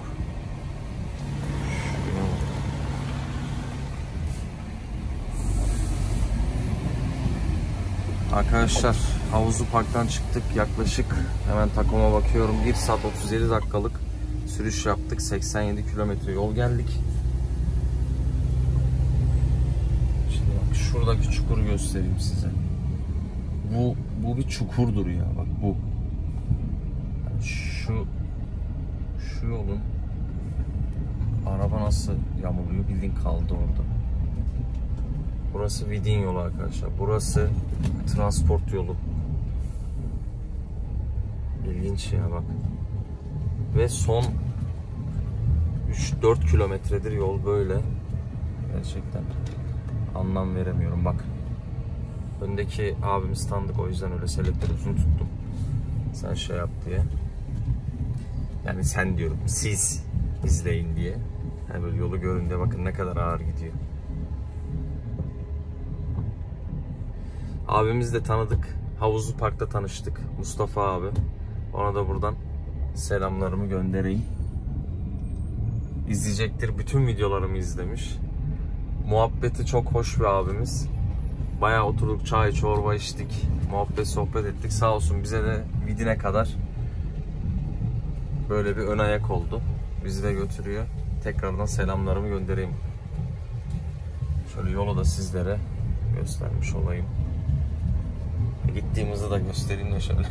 Arkadaşlar havuzlu parktan çıktık, yaklaşık hemen takoma bakıyorum, 1 saat 37 dakikalık sürüş yaptık, 87 kilometre yol geldik. Şimdi bak, şuradaki çukuru göstereyim size. Bu bir çukurdur ya, bak bu. Yani şu yolun araba nasıl yamuluyor, bildiğin kaldı orada. Burası Vidin yolu arkadaşlar. Burası transport yolu. İlginç ya bak. Ve son 3-4 kilometredir yol böyle. Gerçekten anlam veremiyorum bak. Öndeki abimiz tanıdık, o yüzden öyle selektörü uzun tuttum. Sen şey yap diye. Yani sen diyorum, siz izleyin diye. Yani böyle yolu görün de bakın ne kadar ağır gidiyor. Abimiz de tanıdık. Havuzlu Park'ta tanıştık. Mustafa abi. Ona da buradan selamlarımı göndereyim. İzleyecektir. Bütün videolarımı izlemiş. Muhabbeti çok hoş bir abimiz. Bayağı oturduk, çay çorba içtik. Muhabbet sohbet ettik. Sağ olsun bize de Vidin'e kadar böyle bir ön ayak oldu. Bizi de götürüyor. Tekrardan selamlarımı göndereyim. Şöyle yolu da sizlere göstermiş olayım. Gittiğimizi de göstereyim de şöyle.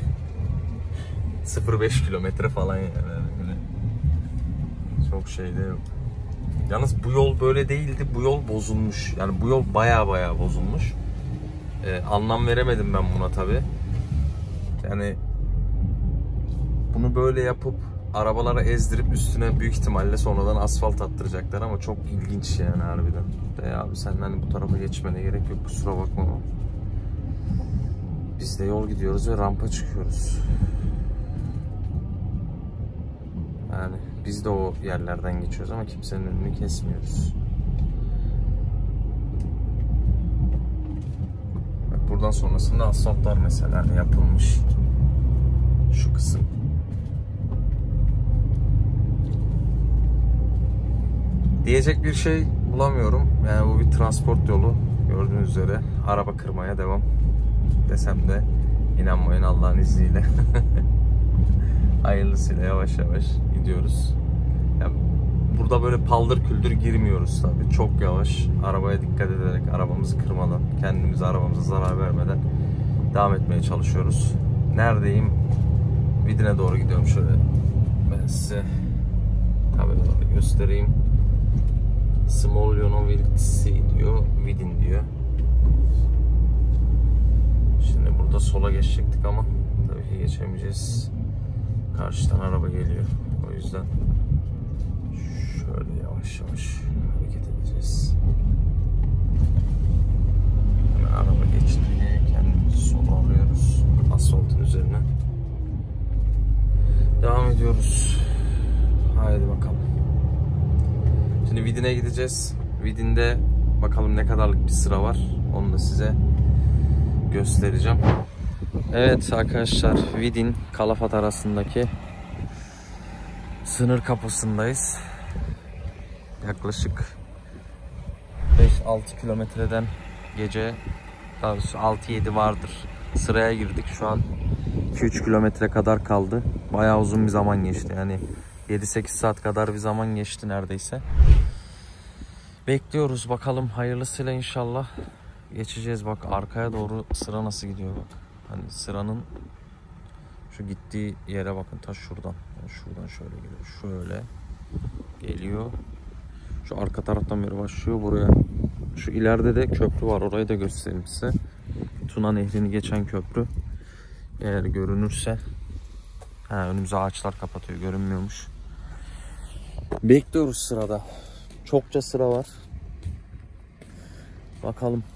0,5 kilometre falan yani. Öyle çok şey de yok. Yalnız bu yol böyle değildi. Bu yol bozulmuş. Yani bu yol baya bozulmuş. Anlam veremedim ben buna tabi. Yani bunu böyle yapıp arabalara ezdirip üstüne büyük ihtimalle sonradan asfalt attıracaklar ama çok ilginç yani harbiden. Abi sen hani bu tarafa geçmene gerek yok, kusura bakma ama. Biz de yol gidiyoruz ve rampa çıkıyoruz. Yani biz de o yerlerden geçiyoruz ama kimsenin önünü kesmiyoruz. Bak buradan sonrasında asfaltlar mesela yapılmış. Şu kısım. Diyecek bir şey bulamıyorum. Yani bu bir transport yolu. Gördüğünüz üzere araba kırmaya devam. Desem de inanmayın Allah'ın izniyle. Hayırlısıyla yavaş yavaş gidiyoruz. Yani burada böyle paldır küldür girmiyoruz tabii. Çok yavaş, arabaya dikkat ederek, arabamızı kırmadan, kendimize arabamıza zarar vermeden devam etmeye çalışıyoruz. Neredeyim? Vidin'e doğru gidiyorum şöyle. Ben size tabelaları göstereyim. Smoljonovitsi diyor, Vidin diyor. Şimdi burada sola geçecektik ama tabii ki geçemeyeceğiz. Karşıdan araba geliyor. O yüzden şöyle yavaş yavaş hareket edeceğiz. Hemen araba geçti diye kendimizi sola alıyoruz. Asfaltın üzerine. Devam ediyoruz. Haydi bakalım. Şimdi Vidin'e gideceğiz. Vidin'de bakalım ne kadarlık bir sıra var. Onu da size göstereceğim. Evet arkadaşlar, Vidin Kalafat arasındaki sınır kapısındayız. Yaklaşık 5-6 kilometreden gece, daha doğrusu 6-7 vardır, sıraya girdik. Şu an 2-3 kilometre kadar kaldı. Bayağı uzun bir zaman geçti. Yani 7-8 saat kadar bir zaman geçti neredeyse. Bekliyoruz bakalım, hayırlısıyla inşallah geçeceğiz. Bak arkaya doğru sıra nasıl gidiyor bak. Hani sıranın şu gittiği yere bakın, ta şuradan. Yani şuradan şöyle geliyor. Şöyle geliyor. Şu arka taraftan beri başlıyor buraya. Şu ileride de köprü var. Orayı da göstereyim size. Tuna Nehri'ni geçen köprü. Eğer görünürse. Önümüze ağaçlar kapatıyor. Görünmüyormuş. Bekliyoruz sırada. Çokça sıra var. Bakalım.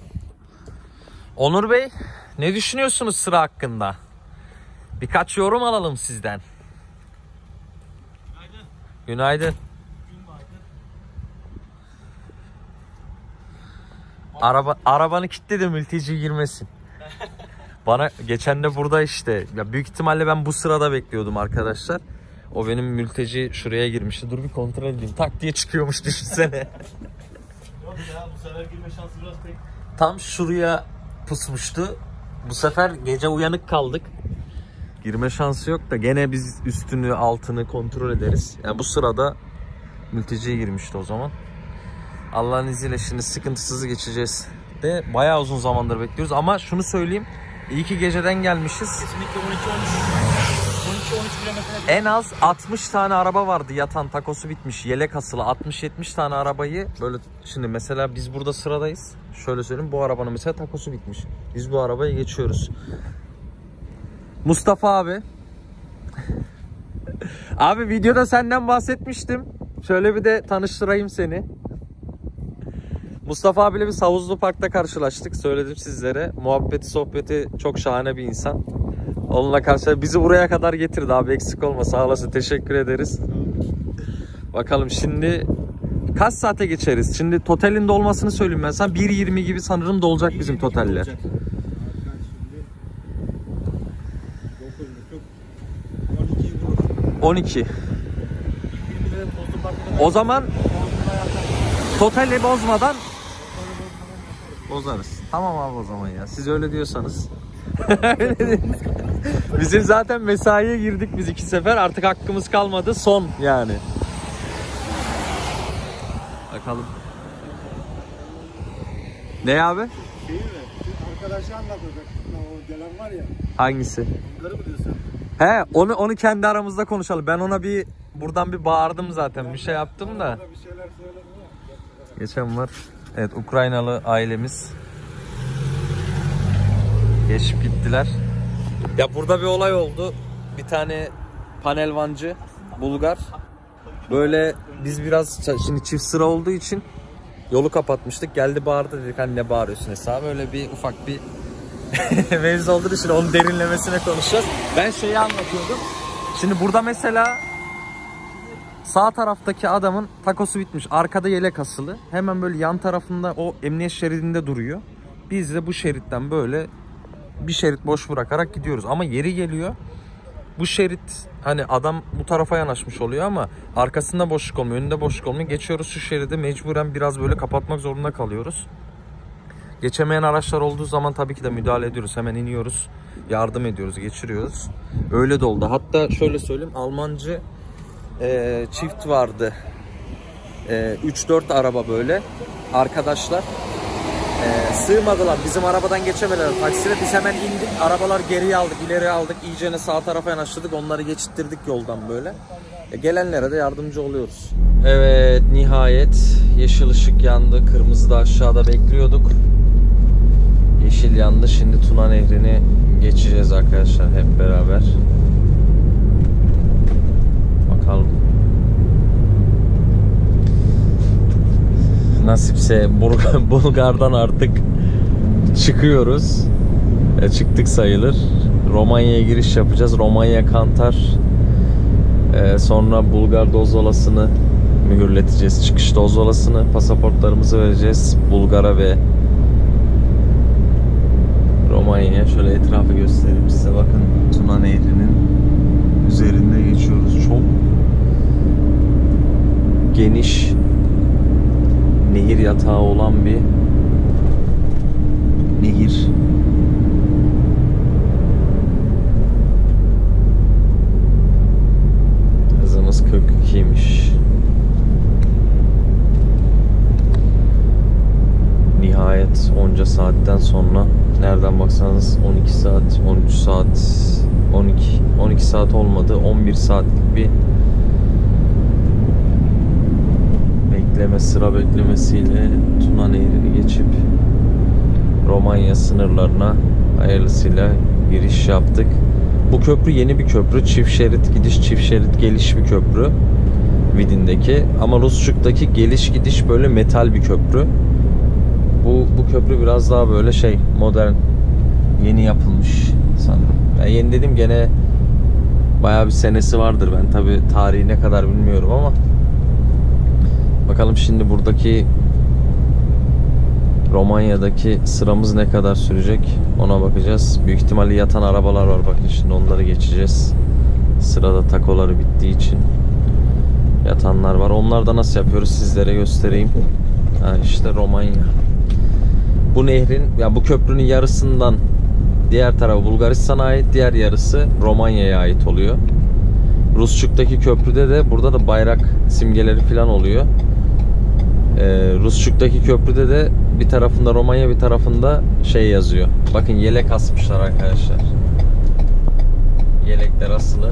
Onur Bey, ne düşünüyorsunuz sıra hakkında? Birkaç yorum alalım sizden. Günaydın. Günaydın. Arabanı kilitle de mülteci girmesin. Bana geçen de burada işte, ya büyük ihtimalle ben bu sırada bekliyordum arkadaşlar. O benim mülteci şuraya girmişti. Dur bir kontrol edeyim. Tak diye çıkıyormuş, düşünsene. Yok ya, bu sefer girme şansı biraz pek. Tam şuraya pusmuştu. Bu sefer gece uyanık kaldık. Girme şansı yok da gene biz üstünü altını kontrol ederiz. Yani bu sırada mülteciye girmişti o zaman. Allah'ın izniyle şimdi sıkıntısız geçeceğiz. De bayağı uzun zamandır bekliyoruz ama şunu söyleyeyim. İyi ki geceden gelmişiz. Kesinlikle 12-13 kilometre. En az 60 tane araba vardı yatan, takosu bitmiş, yelek asılı 60-70 tane arabayı böyle, şimdi mesela biz burada sıradayız. Şöyle söyleyeyim, bu arabanın mesela takosu bitmiş. Biz bu arabayı geçiyoruz. Mustafa abi. Abi videoda senden bahsetmiştim. Şöyle bir de tanıştırayım seni. Mustafa abiyle biz Havuzlu Park'ta karşılaştık. Söyledim sizlere. Muhabbeti, sohbeti çok şahane bir insan. Onunla karşı bizi buraya kadar getirdi abi, eksik olma, sağ olasın, teşekkür ederiz. Bakalım şimdi kaç saate geçeriz? Şimdi totalin dolmasını söyleyeyim ben sana. 1.20 gibi sanırım dolacak bizim totaller. 12. O zaman totali bozmadan bozarız. Tamam abi o zaman ya. Siz öyle diyorsanız. Bizim zaten mesaiye girdik biz 2 sefer. Artık hakkımız kalmadı. Son yani. Bakalım. Ne abi? Şey mi? Arkadaşı anlatacak. O gelen var ya. Hangisi? Bunları mı diyorsun? He, onu kendi aramızda konuşalım. Ben ona bir buradan bir bağırdım zaten. Bir şey yaptım da. Bir şeyler Geçen var. Evet, Ukraynalı ailemiz geçip gittiler. Ya burada bir olay oldu. Bir tane panelvancı Bulgar. Böyle biz biraz şimdi çift sıra olduğu için yolu kapatmıştık. Geldi bağırdı, dedik hani ne bağırıyorsun hesabı. Öyle bir ufak bir mevzu olduğu için onun derinlemesine konuşacağız. Ben şeyi anlatıyordum. Şimdi burada mesela sağ taraftaki adamın takosu bitmiş. Arkada yelek asılı. Hemen böyle yan tarafında o emniyet şeridinde duruyor. Biz de bu şeritten böyle bir şerit boş bırakarak gidiyoruz. Ama yeri geliyor, bu şerit hani adam bu tarafa yanaşmış oluyor ama arkasında boşluk olmuyor, önünde boşluk olmuyor. Geçiyoruz şu şeridi, mecburen biraz böyle kapatmak zorunda kalıyoruz. Geçemeyen araçlar olduğu zaman tabii ki de müdahale ediyoruz. Hemen iniyoruz, yardım ediyoruz, geçiriyoruz. Öyle de oldu. Hatta şöyle söyleyeyim, Almancı çift vardı. 3-4 araba böyle. Arkadaşlar sığmadılar. Bizim arabadan geçemediler taksiyle. Biz hemen indik. Arabalar geriye aldık, ileri aldık. İyicene sağ tarafa yanaştırdık. Onları geçittirdik yoldan böyle. Gelenlere de yardımcı oluyoruz. Evet, nihayet yeşil ışık yandı. Kırmızı da aşağıda bekliyorduk. Yeşil yandı. Şimdi Tuna Nehri'ni geçeceğiz arkadaşlar hep beraber. Bakalım. Nasipse Bulgar'dan artık çıkıyoruz. Çıktık sayılır. Romanya'ya giriş yapacağız. Romanya Kantar. Sonra Bulgar dozolasını mühürleteceğiz. Çıkış dozolasını, pasaportlarımızı vereceğiz Bulgar'a ve Romanya'ya. Şöyle etrafı göstereyim size. Bakın, Tuna Nehri'nin üzerinde geçiyoruz. Çok geniş nehir yatağı olan bir nehir. Hızımız 42'ymiş. Nihayet onca saatten sonra, nereden baksanız 12 saat, 13 saat, 12 saat olmadı, 11 saatlik bir sıra beklemesiyle Tuna Nehri'ni geçip Romanya sınırlarına hayırlısıyla giriş yaptık. Bu köprü yeni bir köprü. Çift şerit gidiş, çift şerit geliş bir köprü. Vidin'deki. Ama Rusçuk'taki geliş gidiş böyle metal bir köprü. Bu köprü biraz daha böyle modern, yeni yapılmış sanırım. Yani yeni dedim, gene bayağı bir senesi vardır. Ben tabi tarihi ne kadar bilmiyorum ama bakalım şimdi buradaki Romanya'daki sıramız ne kadar sürecek, ona bakacağız. Büyük ihtimalle yatan arabalar var, bakın şimdi onları geçeceğiz. Sırada takoları bittiği için yatanlar var. Onlar da nasıl yapıyoruz sizlere göstereyim. İşte Romanya. Bu nehrin, ya bu köprünün yarısından diğer tarafı Bulgaristan'a ait, diğer yarısı Romanya'ya ait oluyor. Rusçuk'taki köprüde de burada da bayrak simgeleri falan oluyor. Rusçuk'taki köprüde de bir tarafında Romanya, bir tarafında yazıyor. Bakın, yelek asmışlar arkadaşlar. Yelekler asılı.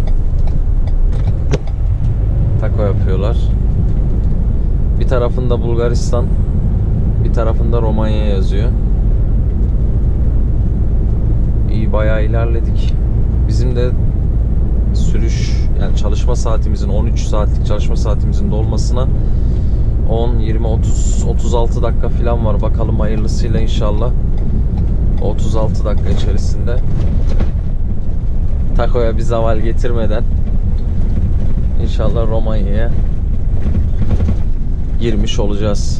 Tako yapıyorlar. Bir tarafında Bulgaristan, bir tarafında Romanya yazıyor. İyi, bayağı ilerledik. Bizim de sürüş, yani çalışma saatimizin, 13 saatlik çalışma saatimizin dolmasına 10, 20, 30, 36 dakika falan var. Bakalım hayırlısıyla inşallah 36 dakika içerisinde takoya bir zaval getirmeden inşallah Romanya'ya girmiş olacağız.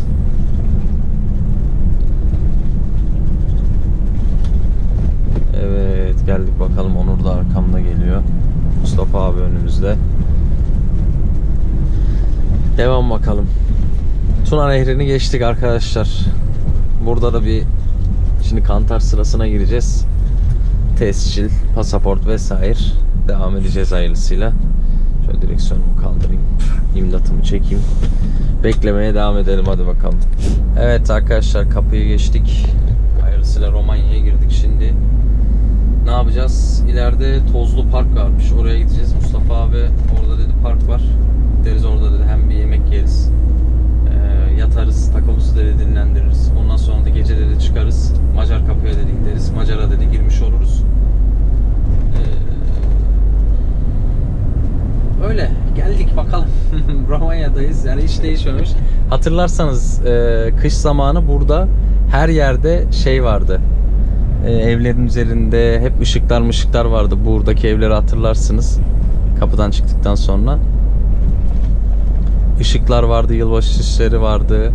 Evet, geldik bakalım. Onur da arkamda geliyor. Mustafa abi önümüzde. Devam bakalım. Tuna Nehri'ni geçtik arkadaşlar. Burada da şimdi Kantar sırasına gireceğiz. Tescil, pasaport vesaire. Devam edeceğiz hayırlısıyla. Şöyle direksiyonumu kaldırayım. İmdatımı çekeyim. Beklemeye devam edelim, hadi bakalım. Evet arkadaşlar, kapıyı geçtik. Hayırlısıyla Romanya'ya girdik şimdi. Ne yapacağız? İleride Tozlu Park varmış. Oraya gideceğiz. Mustafa abi orada dedi park var. Gideriz orada dedi. Hem bir yemek yeriz. yatarız, takobusuları dinlendiririz. Ondan sonra da geceleri çıkarız. Macar kapıya dedi gideriz. Macar'a dedi girmiş oluruz. Öyle geldik bakalım. Romanya'dayız. Yani hiç değişmemiş. Hatırlarsanız kış zamanı burada her yerde şey vardı. Evlerin üzerinde hep ışıklar vardı. Buradaki evleri hatırlarsınız. Kapıdan çıktıktan sonra. Işıklar vardı, yılbaşı süsleri vardı.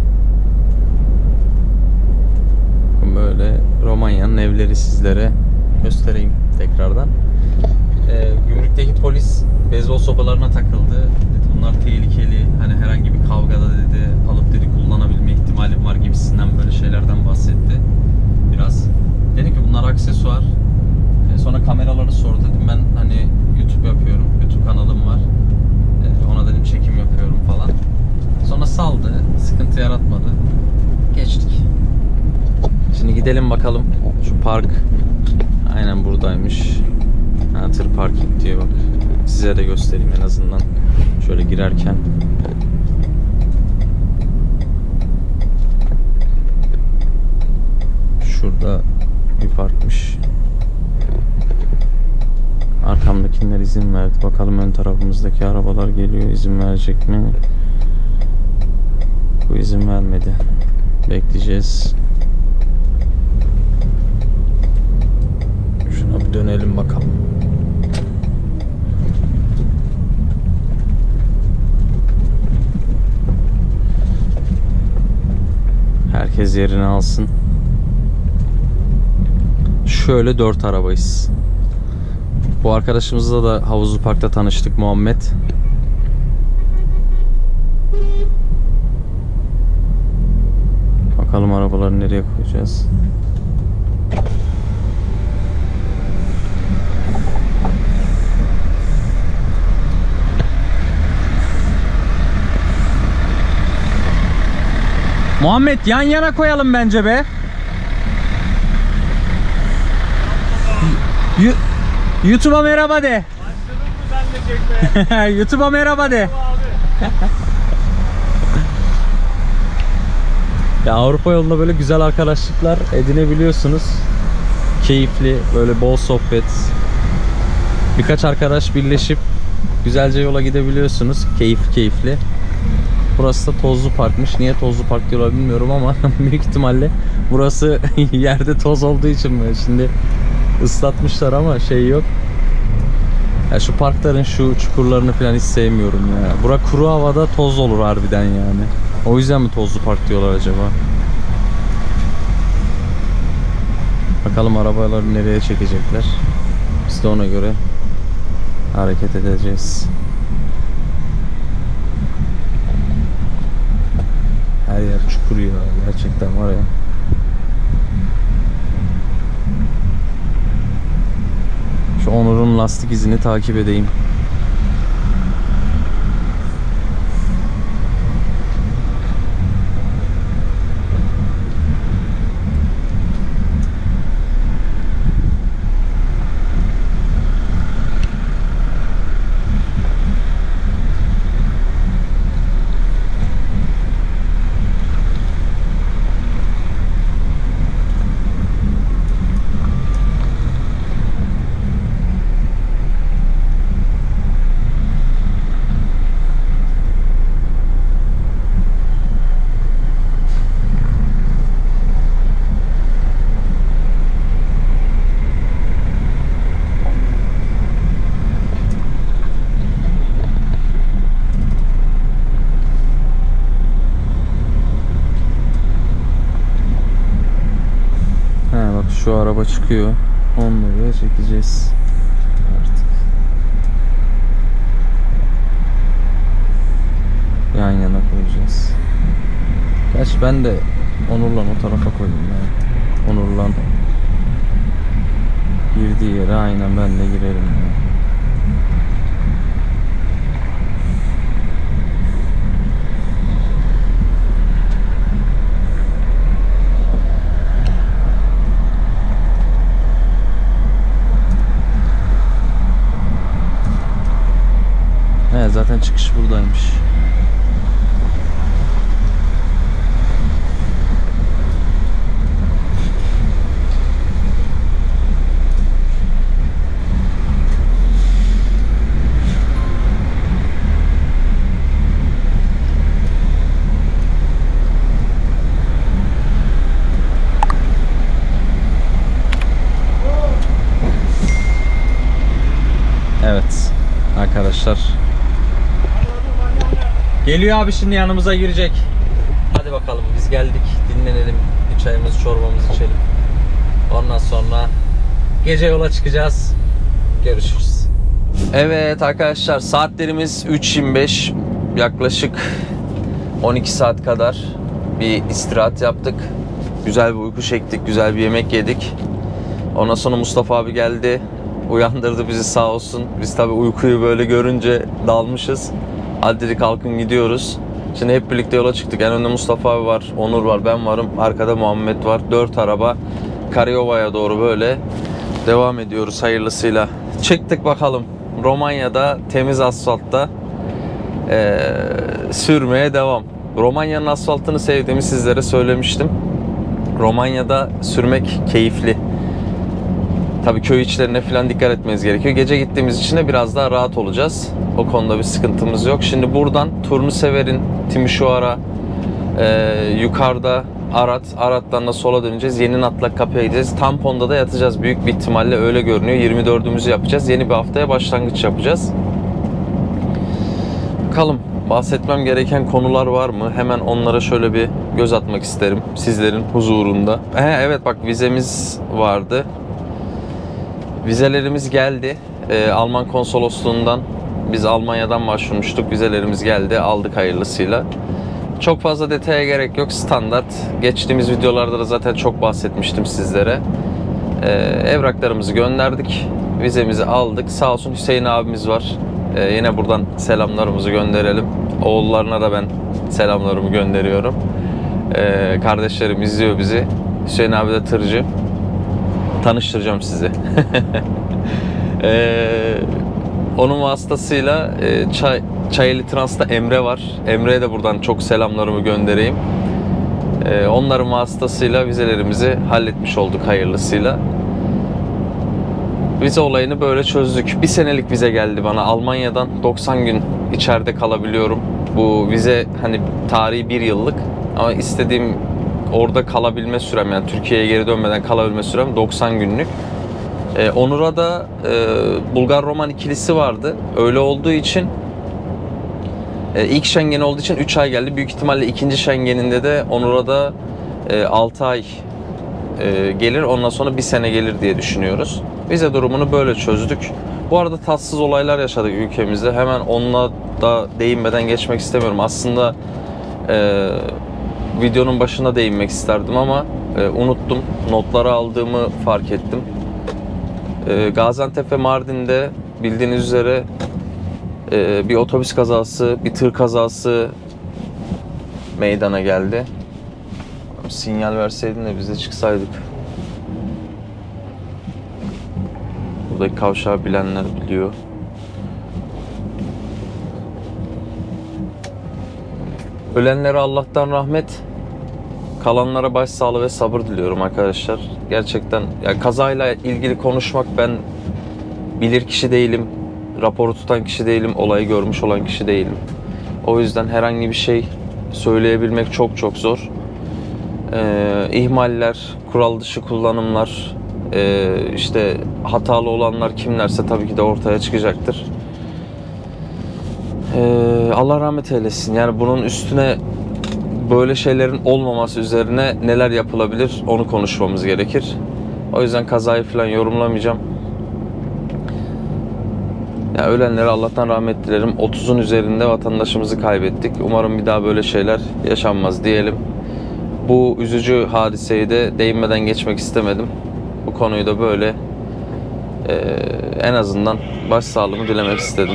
Böyle Romanya'nın evleri sizlere göstereyim tekrardan. Gümrükteki polis beyzbol sopalarına takıldı. Dedi, bunlar tehlikeli. Hani herhangi bir kavgada dedi alıp dedi kullanabilme ihtimalim var gibisinden böyle şeylerden bahsetti. Biraz. Dedim ki bunlar aksesuar. Sonra kameraları sordu. Dedim ben hani YouTube yapıyorum. YouTube kanalım var. Ona dedim çekim yapıyorum falan. Sonra saldı. Sıkıntı yaratmadı. Geçtik. Şimdi gidelim bakalım. Şu park aynen buradaymış. Ha, tır parking diye bak. Size de göstereyim en azından. Şöyle girerken. Şurada bir parkmış. Arkamdakiler izin verdi. Bakalım ön tarafımızdaki arabalar geliyor. İzin verecek mi? Bu izin vermedi. Bekleyeceğiz. Şuna bir dönelim bakalım. Herkes yerini alsın. Şöyle 4 arabayız. Bu arkadaşımızla da Havuzlu Park'ta tanıştık, Muhammed. Bakalım arabaları nereye koyacağız. Muhammed yan yana koyalım bence be. YouTube'a merhaba de. YouTube'a merhaba de. Ya Avrupa yolunda böyle güzel arkadaşlıklar edinebiliyorsunuz. Keyifli, böyle bol sohbet. Birkaç arkadaş birleşip güzelce yola gidebiliyorsunuz. Keyifli. Burası da Tozlu Park'mış. Niye Tozlu Park diyorlar bilmiyorum ama büyük ihtimalle burası yerde toz olduğu için mi? Şimdi ıslatmışlar ama şey yok. Ya şu parkların şu çukurlarını falan hiç sevmiyorum ya. Bura kuru havada toz olur harbiden yani. O yüzden mi Tozlu Park diyorlar acaba? Bakalım arabaları nereye çekecekler. Biz de ona göre hareket edeceğiz. Her yer çukur ya. Gerçekten var ya. Şu Onur'un lastik izini takip edeyim. Şu araba çıkıyor. Onları çekeceğiz. Artık. Yan yana koyacağız. Gerçi ben de Onur'la o tarafa koydum ya. Onur'la girdiği yere aynen ben de girerim ya. Zaten çıkış buradaymış. arkadaşlar. Geliyor abi, şimdi yanımıza girecek. Hadi bakalım, biz geldik. Dinlenelim. Bir çayımızı çorbamızı içelim. Ondan sonra gece yola çıkacağız. Görüşürüz. Evet arkadaşlar, saatlerimiz 3:25. Yaklaşık 12 saat kadar bir istirahat yaptık. Güzel bir uyku çektik. Güzel bir yemek yedik. Ondan sonra Mustafa abi geldi. Uyandırdı bizi sağ olsun. Biz tabii uykuyu böyle görünce dalmışız. Hadi dedik, kalkın gidiyoruz. Şimdi hep birlikte yola çıktık. En önde Mustafa abi var, Onur var, ben varım. Arkada Muhammed var. 4 araba Karayova'ya doğru böyle devam ediyoruz hayırlısıyla. Çıktık bakalım. Romanya'da temiz asfaltta sürmeye devam. Romanya'nın asfaltını sevdiğimi sizlere söylemiştim. Romanya'da sürmek keyifli. Tabii köy içlerine falan dikkat etmeniz gerekiyor. Gece gittiğimiz için de biraz daha rahat olacağız. O konuda bir sıkıntımız yok. Şimdi buradan Turnusever'in Timișoara, yukarıda Arat'tan da sola döneceğiz. Yeni Natlak Kapı'ya gideceğiz. Tampon'da da yatacağız büyük bir ihtimalle, öyle görünüyor. 24'ümüzü yapacağız. Yeni bir haftaya başlangıç yapacağız. Bakalım, bahsetmem gereken konular var mı? Hemen onlara şöyle bir göz atmak isterim sizlerin huzurunda. Evet bak, vizemiz vardı. Vizelerimiz geldi. Alman konsolosluğundan biz Almanya'dan başvurmuştuk. Vizelerimiz geldi. Aldık hayırlısıyla. Çok fazla detaya gerek yok. Standart. Geçtiğimiz videolarda da zaten çok bahsetmiştim sizlere. Evraklarımızı gönderdik. Vizemizi aldık. Sağ olsun Hüseyin abimiz var. Yine buradan selamlarımızı gönderelim. Oğullarına da ben selamlarımı gönderiyorum. Kardeşlerim izliyor bizi. Hüseyin abi de tırcı. Tanıştıracağım sizi. Onun vasıtasıyla Çayeli Trans'ta Emre var. Emre'ye de buradan çok selamlarımı göndereyim. Onların vasıtasıyla vizelerimizi halletmiş olduk hayırlısıyla. Vize olayını böyle çözdük. 1 senelik vize geldi bana Almanya'dan. 90 gün içeride kalabiliyorum. Bu vize hani tarihi 1 yıllık. Ama istediğim orada kalabilme sürem, yani Türkiye'ye geri dönmeden kalabilme sürem 90 günlük. Onur'a da Bulgar-Roman ikilisi vardı. Öyle olduğu için ilk Schengen olduğu için 3 ay geldi. Büyük ihtimalle ikinci Schengen'inde de Onur'a da 6 ay gelir. Ondan sonra 1 sene gelir diye düşünüyoruz. Vize durumunu böyle çözdük. Bu arada tatsız olaylar yaşadık ülkemizde. Hemen onunla da değinmeden geçmek istemiyorum. Aslında videonun başına değinmek isterdim ama unuttum. Notları aldığımı fark ettim. Gaziantep ve Mardin'de bildiğiniz üzere bir otobüs kazası, bir tır kazası meydana geldi. Sinyal verseydin de biz de çıksaydık. Buradaki kavşağı bilenler biliyor. Ölenlere Allah'tan rahmet, kalanlara başsağlığı ve sabır diliyorum arkadaşlar. Gerçekten ya, kazayla ilgili konuşmak, ben bilir kişi değilim, raporu tutan kişi değilim, olayı görmüş olan kişi değilim. O yüzden herhangi bir şey söyleyebilmek çok çok zor. İhmaller, kural dışı kullanımlar, işte hatalı olanlar kimlerse tabii ki de ortaya çıkacaktır. Allah rahmet eylesin. Yani bunun üstüne böyle şeylerin olmaması üzerine neler yapılabilir onu konuşmamız gerekir. O yüzden kazayı falan yorumlamayacağım. Yani ölenlere Allah'tan rahmet dilerim. 30'un üzerinde vatandaşımızı kaybettik. Umarım bir daha böyle şeyler yaşanmaz diyelim. Bu üzücü hadiseyi de değinmeden geçmek istemedim. Bu konuyu da böyle en azından başsağlığımı dilemek istedim.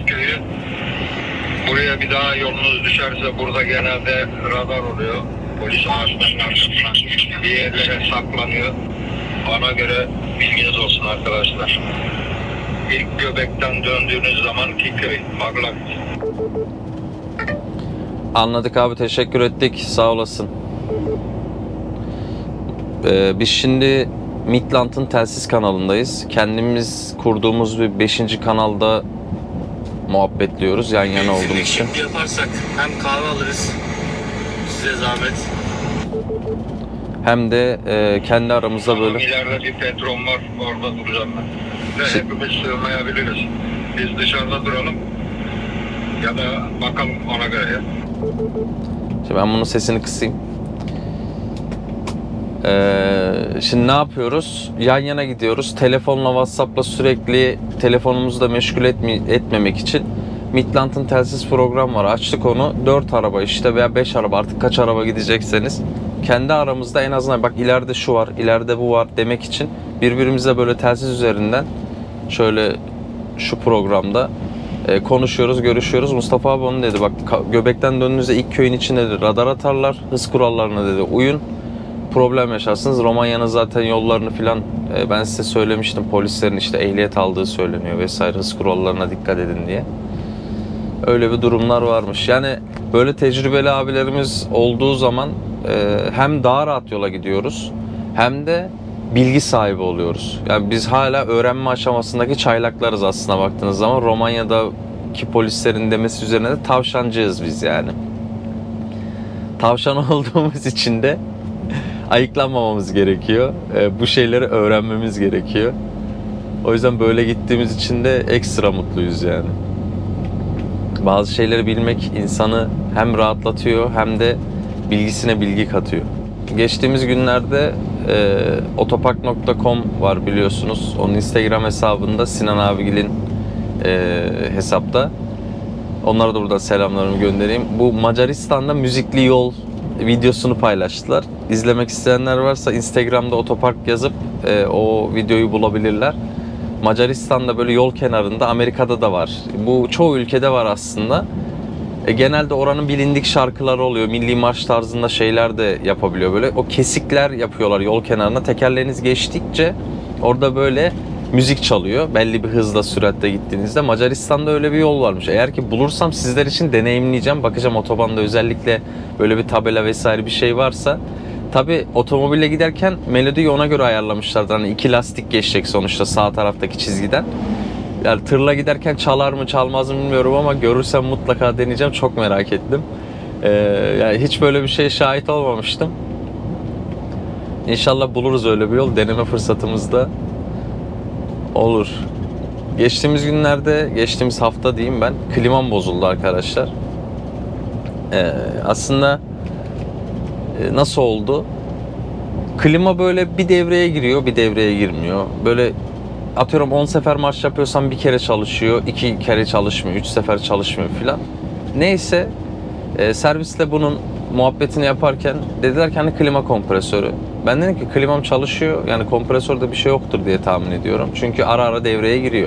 Buraya bir daha yolunuz düşerse burada genelde radar oluyor. Polis ağaçların arkasına bir yerlere saklanıyor. Ona göre bilginiz olsun arkadaşlar. İlk Göbek'ten döndüğünüz zamanki köy Maglak. Anladık abi, teşekkür ettik, sağ olasın. Biz şimdi Midland'ın telsiz kanalındayız. Kendimiz kurduğumuz bir 5. kanalda muhabbetliyoruz yan yana olduğumuz için. Yaparsak hem kahve alırız, size zahmet. Hem de kendi aramızda böyle. İleride bir petrol var, orada duracağım ben. Ve hepimiz sığmayabiliriz. Biz dışarıda duralım. Ya da bakalım ona göre ya. Şimdi ben bunun sesini kısayım. Şimdi ne yapıyoruz? Yan yana gidiyoruz. Telefonla, WhatsApp'la sürekli telefonumuzu da meşgul etmemek için Midland'ın telsiz programı var. Açtık onu. 4 araba işte veya 5 araba, artık kaç araba gidecekseniz kendi aramızda en azından bak ileride şu var, ileride bu var demek için birbirimize böyle telsiz üzerinden şöyle şu programda konuşuyoruz, görüşüyoruz. Mustafa abi onu dedi. Bak Göbek'ten döndüğünüzde ilk köyün içinde dedi, radar atarlar. Hız kurallarına dedi uyun. Problem yaşarsınız. Romanya'nın zaten yollarını filan ben size söylemiştim. Polislerin işte ehliyet aldığı söyleniyor vesaire. Hız kurallarına dikkat edin diye. Öyle bir durumlar varmış. Yani böyle tecrübeli abilerimiz olduğu zaman hem daha rahat yola gidiyoruz hem de bilgi sahibi oluyoruz. Yani biz hala öğrenme aşamasındaki çaylaklarız aslında baktığınız zaman. Romanya'daki polislerin demesi üzerine de tavşancıyız biz yani. Tavşan olduğumuz için de ayıklanmamamız gerekiyor. Bu şeyleri öğrenmemiz gerekiyor. O yüzden böyle gittiğimiz için de ekstra mutluyuz yani. Bazı şeyleri bilmek insanı hem rahatlatıyor hem de bilgisine bilgi katıyor. Geçtiğimiz günlerde otopark.com var biliyorsunuz. Onun Instagram hesabında Sinan abigilin hesapta. Onlara da buradan selamlarımı göndereyim. Bu Macaristan'da müzikli yol videosunu paylaştılar. İzlemek isteyenler varsa Instagram'da otopark yazıp o videoyu bulabilirler. Macaristan'da böyle yol kenarında, Amerika'da da var. Bu çoğu ülkede var aslında. Genelde oranın bilindik şarkıları oluyor. Milli marş tarzında şeyler de yapabiliyor böyle. O kesikler yapıyorlar yol kenarına. Tekerleriniz geçtikçe orada böyle müzik çalıyor. Belli bir hızla, süratle gittiğinizde. Macaristan'da öyle bir yol varmış. Eğer ki bulursam sizler için deneyimleyeceğim. Bakacağım otobanda özellikle böyle bir tabela vesaire bir şey varsa. Tabi otomobille giderken melodiyi ona göre ayarlamışlardı. Hani 2 lastik geçecek sonuçta sağ taraftaki çizgiden. Yani tırla giderken çalar mı çalmaz mı bilmiyorum ama görürsem mutlaka deneyeceğim. Çok merak ettim. Yani hiç böyle bir şeye şahit olmamıştım. İnşallah buluruz öyle bir yol. Deneme fırsatımız da olur. Geçtiğimiz günlerde, geçtiğimiz hafta diyeyim ben, klimam bozuldu arkadaşlar. Aslında nasıl oldu? Klima böyle bir devreye giriyor, bir devreye girmiyor. Böyle atıyorum 10 sefer marş yapıyorsam bir kere çalışıyor, 2 kere çalışmıyor, 3 sefer çalışmıyor filan. Neyse servisle bunun muhabbetini yaparken dediler ki hani klima kompresörü. Ben dedim ki klimam çalışıyor, yani kompresörde bir şey yoktur diye tahmin ediyorum. Çünkü ara ara devreye giriyor.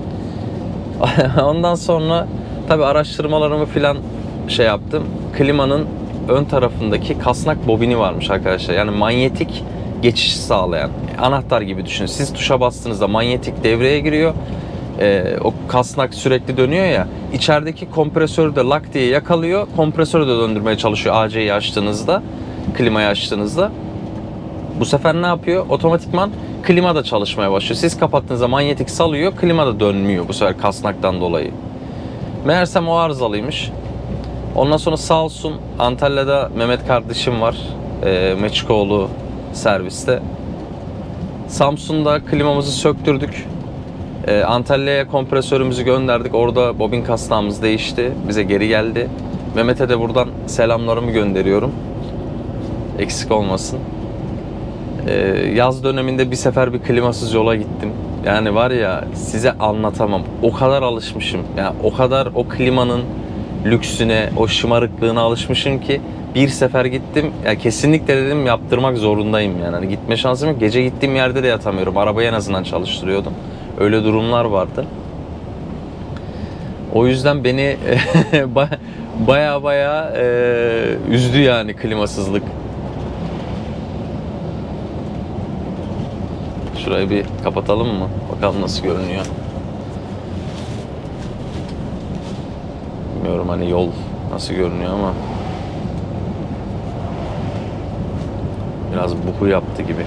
Ondan sonra tabii araştırmalarımı filan şey yaptım. Klimanın ön tarafındaki kasnak bobini varmış arkadaşlar. Yani manyetik geçiş sağlayan. Anahtar gibi düşünün. Siz tuşa bastığınızda manyetik devreye giriyor. O kasnak sürekli dönüyor ya. İçerideki kompresörü de lak diye yakalıyor. Kompresörü de döndürmeye çalışıyor AC'yi açtığınızda. Klimayı açtığınızda. Bu sefer ne yapıyor? Otomatikman klima da çalışmaya başlıyor. Siz kapattığınızda manyetik salıyor. Klima da dönmüyor bu sefer kasnaktan dolayı. Meğersem o arızalıymış. Ondan sonra sağ olsun Antalya'da Mehmet kardeşim var. Meçikoğlu serviste. Samsun'da klimamızı söktürdük. Antalya'ya kompresörümüzü gönderdik. Orada bobin kasnağımız değişti. Bize geri geldi. Mehmet'e de buradan selamlarımı gönderiyorum. Eksik olmasın. Yaz döneminde bir sefer bir klimasız yola gittim. Yani var ya size anlatamam. O kadar alışmışım. Yani o kadar o klimanın lüksüne, o şımarıklığına alışmışım ki bir sefer gittim. Ya kesinlikle dedim yaptırmak zorundayım yani. Hani gitme şansım yok. Gece gittiğim yerde de yatamıyorum. Arabayı en azından çalıştırıyordum. Öyle durumlar vardı. O yüzden beni baya üzdü yani klimasızlık. Şurayı bir kapatalım mı? Bakalım nasıl görünüyor. Bilmiyorum hani yol nasıl görünüyor ama biraz buhu yaptı gibi.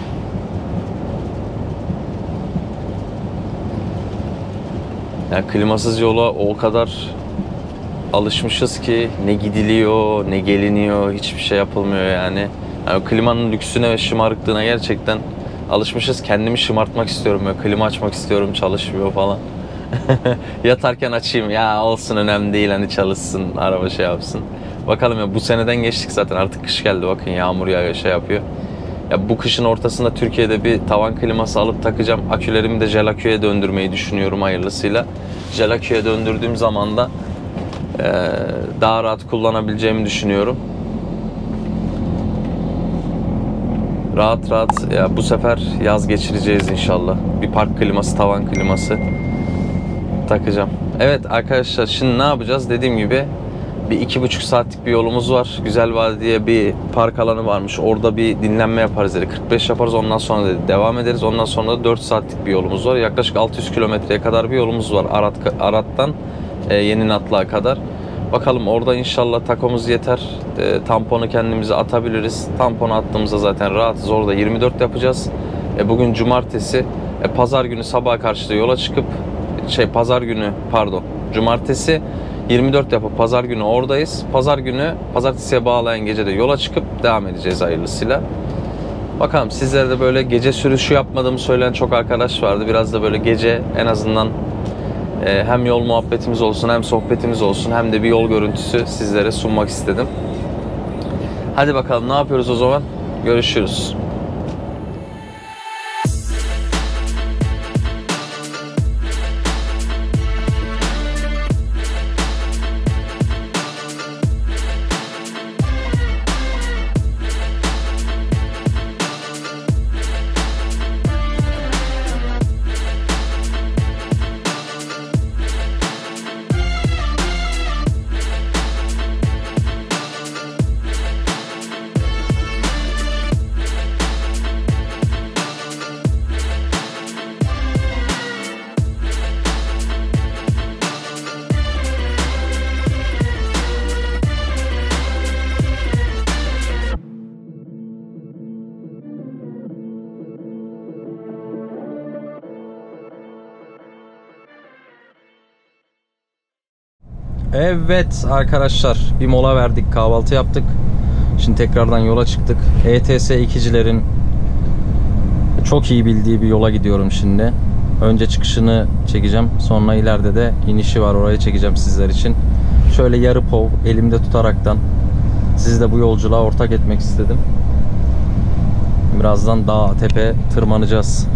Yani klimasız yola o kadar alışmışız ki ne gidiliyor, ne geliniyor, hiçbir şey yapılmıyor yani. Yani klimanın lüksüne ve şımarıklığına gerçekten alışmışız. Kendimi şımartmak istiyorum. Böyle klima açmak istiyorum, çalışmıyor falan. Yatarken açayım ya, olsun önemli değil, hani çalışsın araba şey yapsın. Bakalım ya, bu seneden geçtik zaten, artık kış geldi, bakın yağmur yağıyor şey yapıyor. Ya bu kışın ortasında Türkiye'de bir tavan kliması alıp takacağım. Akülerimi de jel aküye döndürmeyi düşünüyorum hayırlısıyla. Jel aküye döndürdüğüm zaman da daha rahat kullanabileceğimi düşünüyorum. Rahat rahat ya, bu sefer yaz geçireceğiz inşallah. Bir park kliması, tavan kliması takacağım. Evet arkadaşlar, şimdi ne yapacağız? Dediğim gibi bir 2,5 saatlik bir yolumuz var. Güzelvadi diye bir park alanı varmış. Orada bir dinlenme yaparız dedi. 45 yaparız, ondan sonra dedi devam ederiz. Ondan sonra da 4 saatlik bir yolumuz var. Yaklaşık 600 kilometreye kadar bir yolumuz var. Arat'tan Yeni Natlı'ya kadar. Bakalım orada inşallah takomuz yeter. Tamponu kendimize atabiliriz. Tamponu attığımızda zaten rahatız. Orada 24 yapacağız. Bugün cumartesi. Pazar günü sabaha karşı da yola çıkıp cumartesi 24 yapıp pazar günü oradayız. Pazar günü pazartesiye bağlayan gece de yola çıkıp devam edeceğiz hayırlısıyla. Bakalım, sizlere de böyle gece sürüşü yapmadığımı söyleyen çok arkadaş vardı. Biraz da böyle gece en azından hem yol muhabbetimiz olsun, hem sohbetimiz olsun, hem de bir yol görüntüsü sizlere sunmak istedim. Hadi bakalım, ne yapıyoruz o zaman? Görüşürüz. Evet arkadaşlar, bir mola verdik, kahvaltı yaptık. Şimdi tekrardan yola çıktık. ETS 2'cilerin çok iyi bildiği bir yola gidiyorum şimdi. Önce çıkışını çekeceğim, sonra ileride de inişi var, orayı çekeceğim sizler için. Şöyle yarı pov elimde tutaraktan sizi de bu yolculuğa ortak etmek istedim. Birazdan dağ tepe tırmanacağız.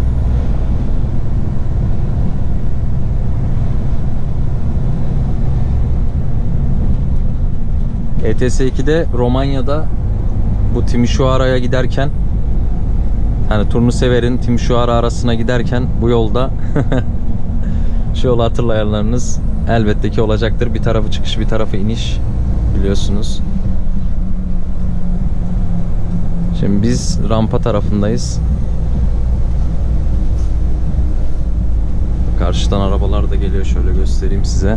ETS 2'de Romanya'da bu Timișoara'ya giderken, hani Turnusever'in Timișoara arasına giderken bu yolda şu yolu hatırlayanlarınız elbette ki olacaktır. Bir tarafı çıkış, bir tarafı iniş, biliyorsunuz. Şimdi biz rampa tarafındayız. Karşıdan arabalar da geliyor, şöyle göstereyim size.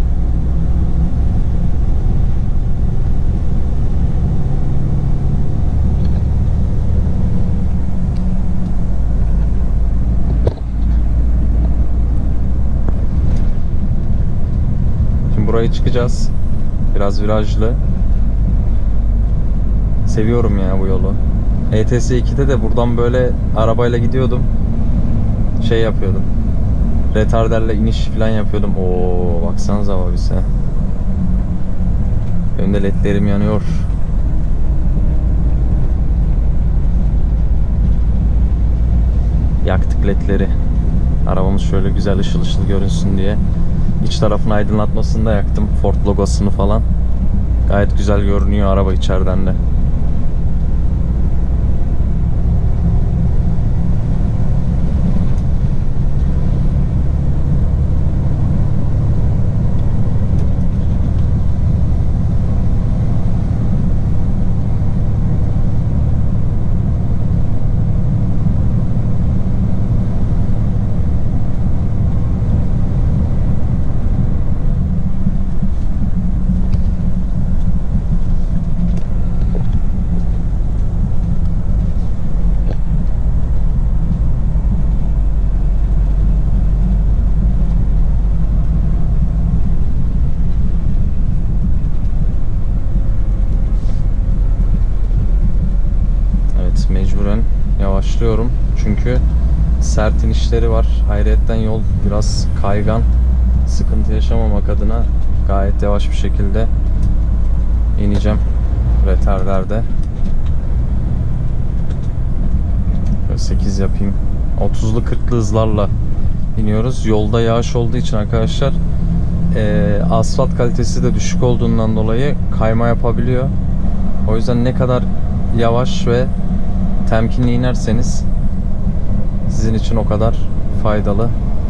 Burayı çıkacağız. Biraz virajlı. Seviyorum ya bu yolu. ETS 2'de de buradan böyle arabayla gidiyordum. Şey yapıyordum. Retarderle iniş falan yapıyordum. Oo, baksanıza abi bize. Önde ledlerim yanıyor. Yaktık ledleri. Arabamız şöyle güzel ışıl ışıl görünsün diye. İç tarafın aydınlatmasını da yaktım. Ford logosunu falan. Gayet güzel görünüyor araba içeriden de. Mecburen yavaşlıyorum çünkü sert inişleri var. Ayrıyetten yol biraz kaygan. sıkıntı yaşamamak adına gayet yavaş bir şekilde ineceğim retarderde. 8 yapayım. 30'lu 40'lı hızlarla iniyoruz. Yolda yağış olduğu için arkadaşlar asfalt kalitesi de düşük olduğundan dolayı kayma yapabiliyor. O yüzden ne kadar yavaş ve temkinli inerseniz sizin için o kadar faydalı.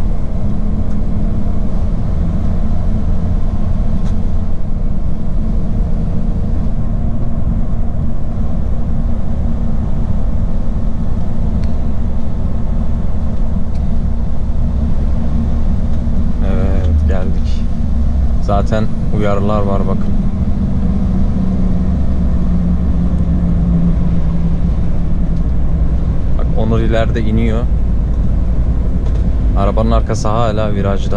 Evet, geldik. Zaten uyarılar var bakın. Bak Onur ileride iniyor. Arabanın arkası hala virajda.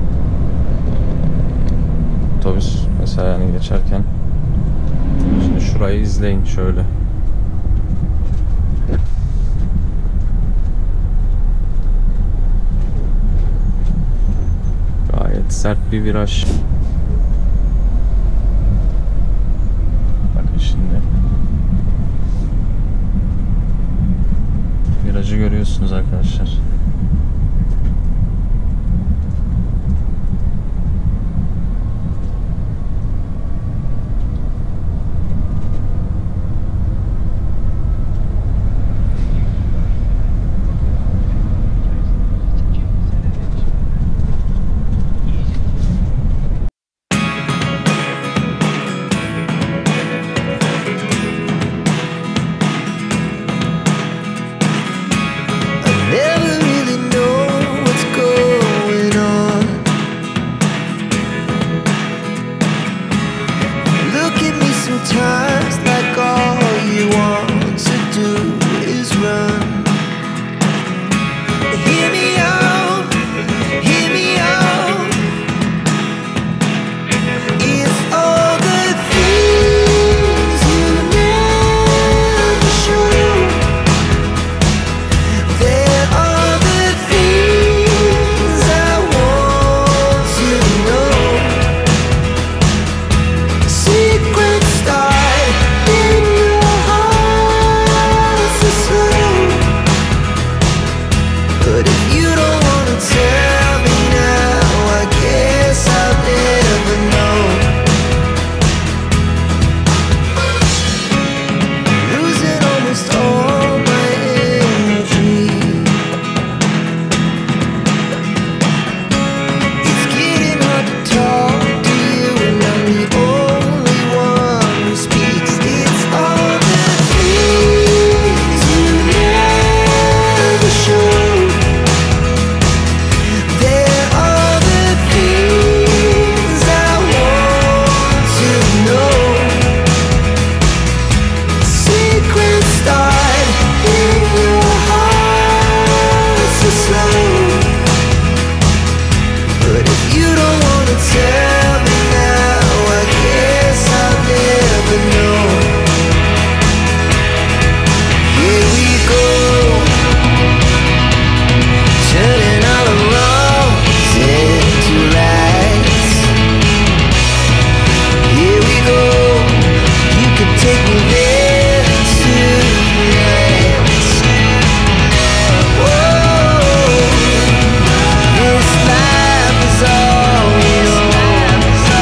Otobüs mesela yani geçerken. Şimdi şurayı izleyin şöyle. Gayet sert bir viraj. Bakın şimdi. Virajı görüyorsunuz arkadaşlar. Never really know what's going on. Look at me sometimes like all you want to do is run. Hear me out, hear me out. It's all the things you never show. There are the things I want to know. Secrets start in your heart so slow. But if you don't wanna tell me now, I guess I'll never know. Losing almost all my energy. It's getting hard to talk to you, and I'm the only one who speaks. It's all the things you never show. There are the things I want to know. Secrets start in your heart so slow. But if you don't wanna tell me now, I guess I'll never know. Here we go, turning all the wrongs into rights. Here we go, you could take me there tonight. Whoa, this life is all we know.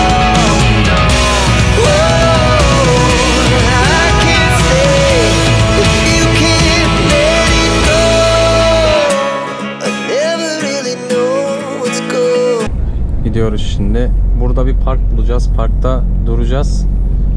Whoa, I can't stay if you can't let it go. I never really know what's going. Gidiyoruz şimdi. Burada bir park bulacağız. Parkta duracağız.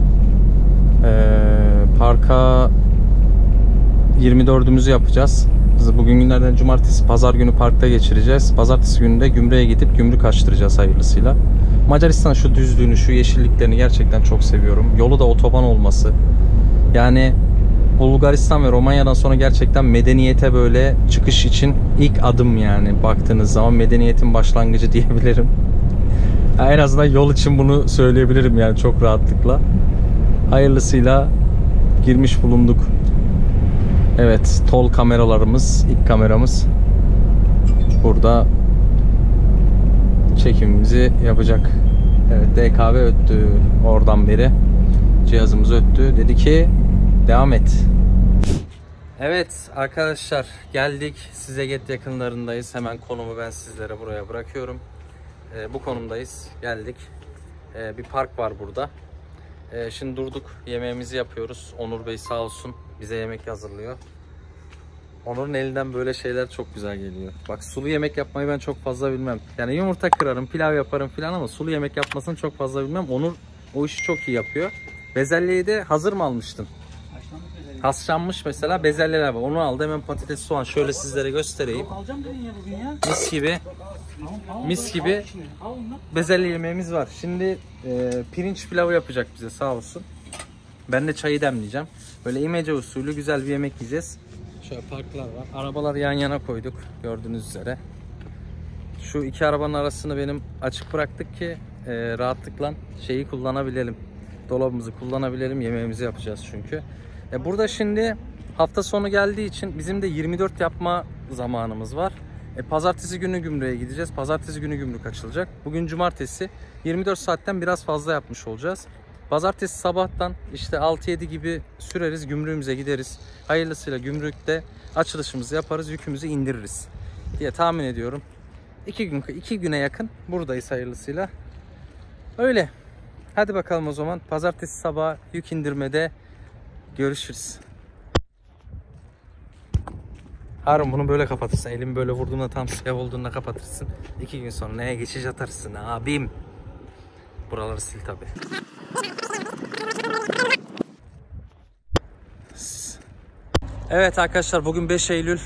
Parka 24'ümüzü yapacağız. Biz bugün günlerden cumartesi, pazar günü parkta geçireceğiz. Pazartesi günü de gümrüğe gidip gümrük açtıracağız hayırlısıyla. Macaristan şu düzlüğünü, şu yeşilliklerini gerçekten çok seviyorum. Yolu da otoban olması. Yani Bulgaristan ve Romanya'dan sonra gerçekten medeniyete böyle çıkış için ilk adım yani. Baktığınız zaman medeniyetin başlangıcı diyebilirim. En azından yol için bunu söyleyebilirim yani çok rahatlıkla. Hayırlısıyla girmiş bulunduk. Evet, tol kameralarımız, ilk kameramız burada çekimimizi yapacak. Evet, DKV öttü oradan beri. Cihazımız öttü. Dedi ki devam et. Evet arkadaşlar, geldik. Sizeget yakınlarındayız. Hemen konumu ben sizlere buraya bırakıyorum. Bu konumdayız. Geldik. Bir park var burada. Şimdi durduk. Yemeğimizi yapıyoruz. Onur Bey sağ olsun bize yemek hazırlıyor. Onur'un elinden böyle şeyler çok güzel geliyor. Bak, sulu yemek yapmayı ben çok fazla bilmem. Yani yumurta kırarım, pilav yaparım falan ama sulu yemek yapmasını çok fazla bilmem. Onur o işi çok iyi yapıyor. Bezelyeyi de hazır mı almıştın? Haşlanmış mesela bezelyeler var. Onu aldı, hemen patates, soğan. Şöyle sizlere göstereyim. Alacağım dedin ya bugün ya. Mis gibi bezelye yemeğimiz var. Şimdi pirinç pilavı yapacak bize sağ olsun. Ben de çayı demleyeceğim. Böyle imece usulü güzel bir yemek yiyeceğiz. Şöyle parklar var. Arabaları yan yana koyduk gördüğünüz üzere. Şu iki arabanın arasını benim açık bıraktık ki rahatlıkla şeyi kullanabilelim. Dolabımızı kullanabilelim. Yemeğimizi yapacağız çünkü. Burada şimdi hafta sonu geldiği için bizim de 24 yapma zamanımız var. Pazartesi günü gümrüğe gideceğiz. Pazartesi günü gümrük açılacak. Bugün cumartesi. 24 saatten biraz fazla yapmış olacağız. Pazartesi sabahtan işte 6-7 gibi süreriz, gümrüğümüze gideriz. Hayırlısıyla gümrükte açılışımızı yaparız, yükümüzü indiririz diye tahmin ediyorum. 2 güne yakın buradayız hayırlısıyla. Öyle. Hadi bakalım o zaman. Pazartesi sabah yük indirmede görüşürüz. Harun, bunu böyle kapatırsın. Elimi böyle vurduğunda tam siyah olduğunda kapatırsın. 2 gün sonra neye geçiş atarsın abim. Buraları sil tabi. Evet arkadaşlar, bugün 5 Eylül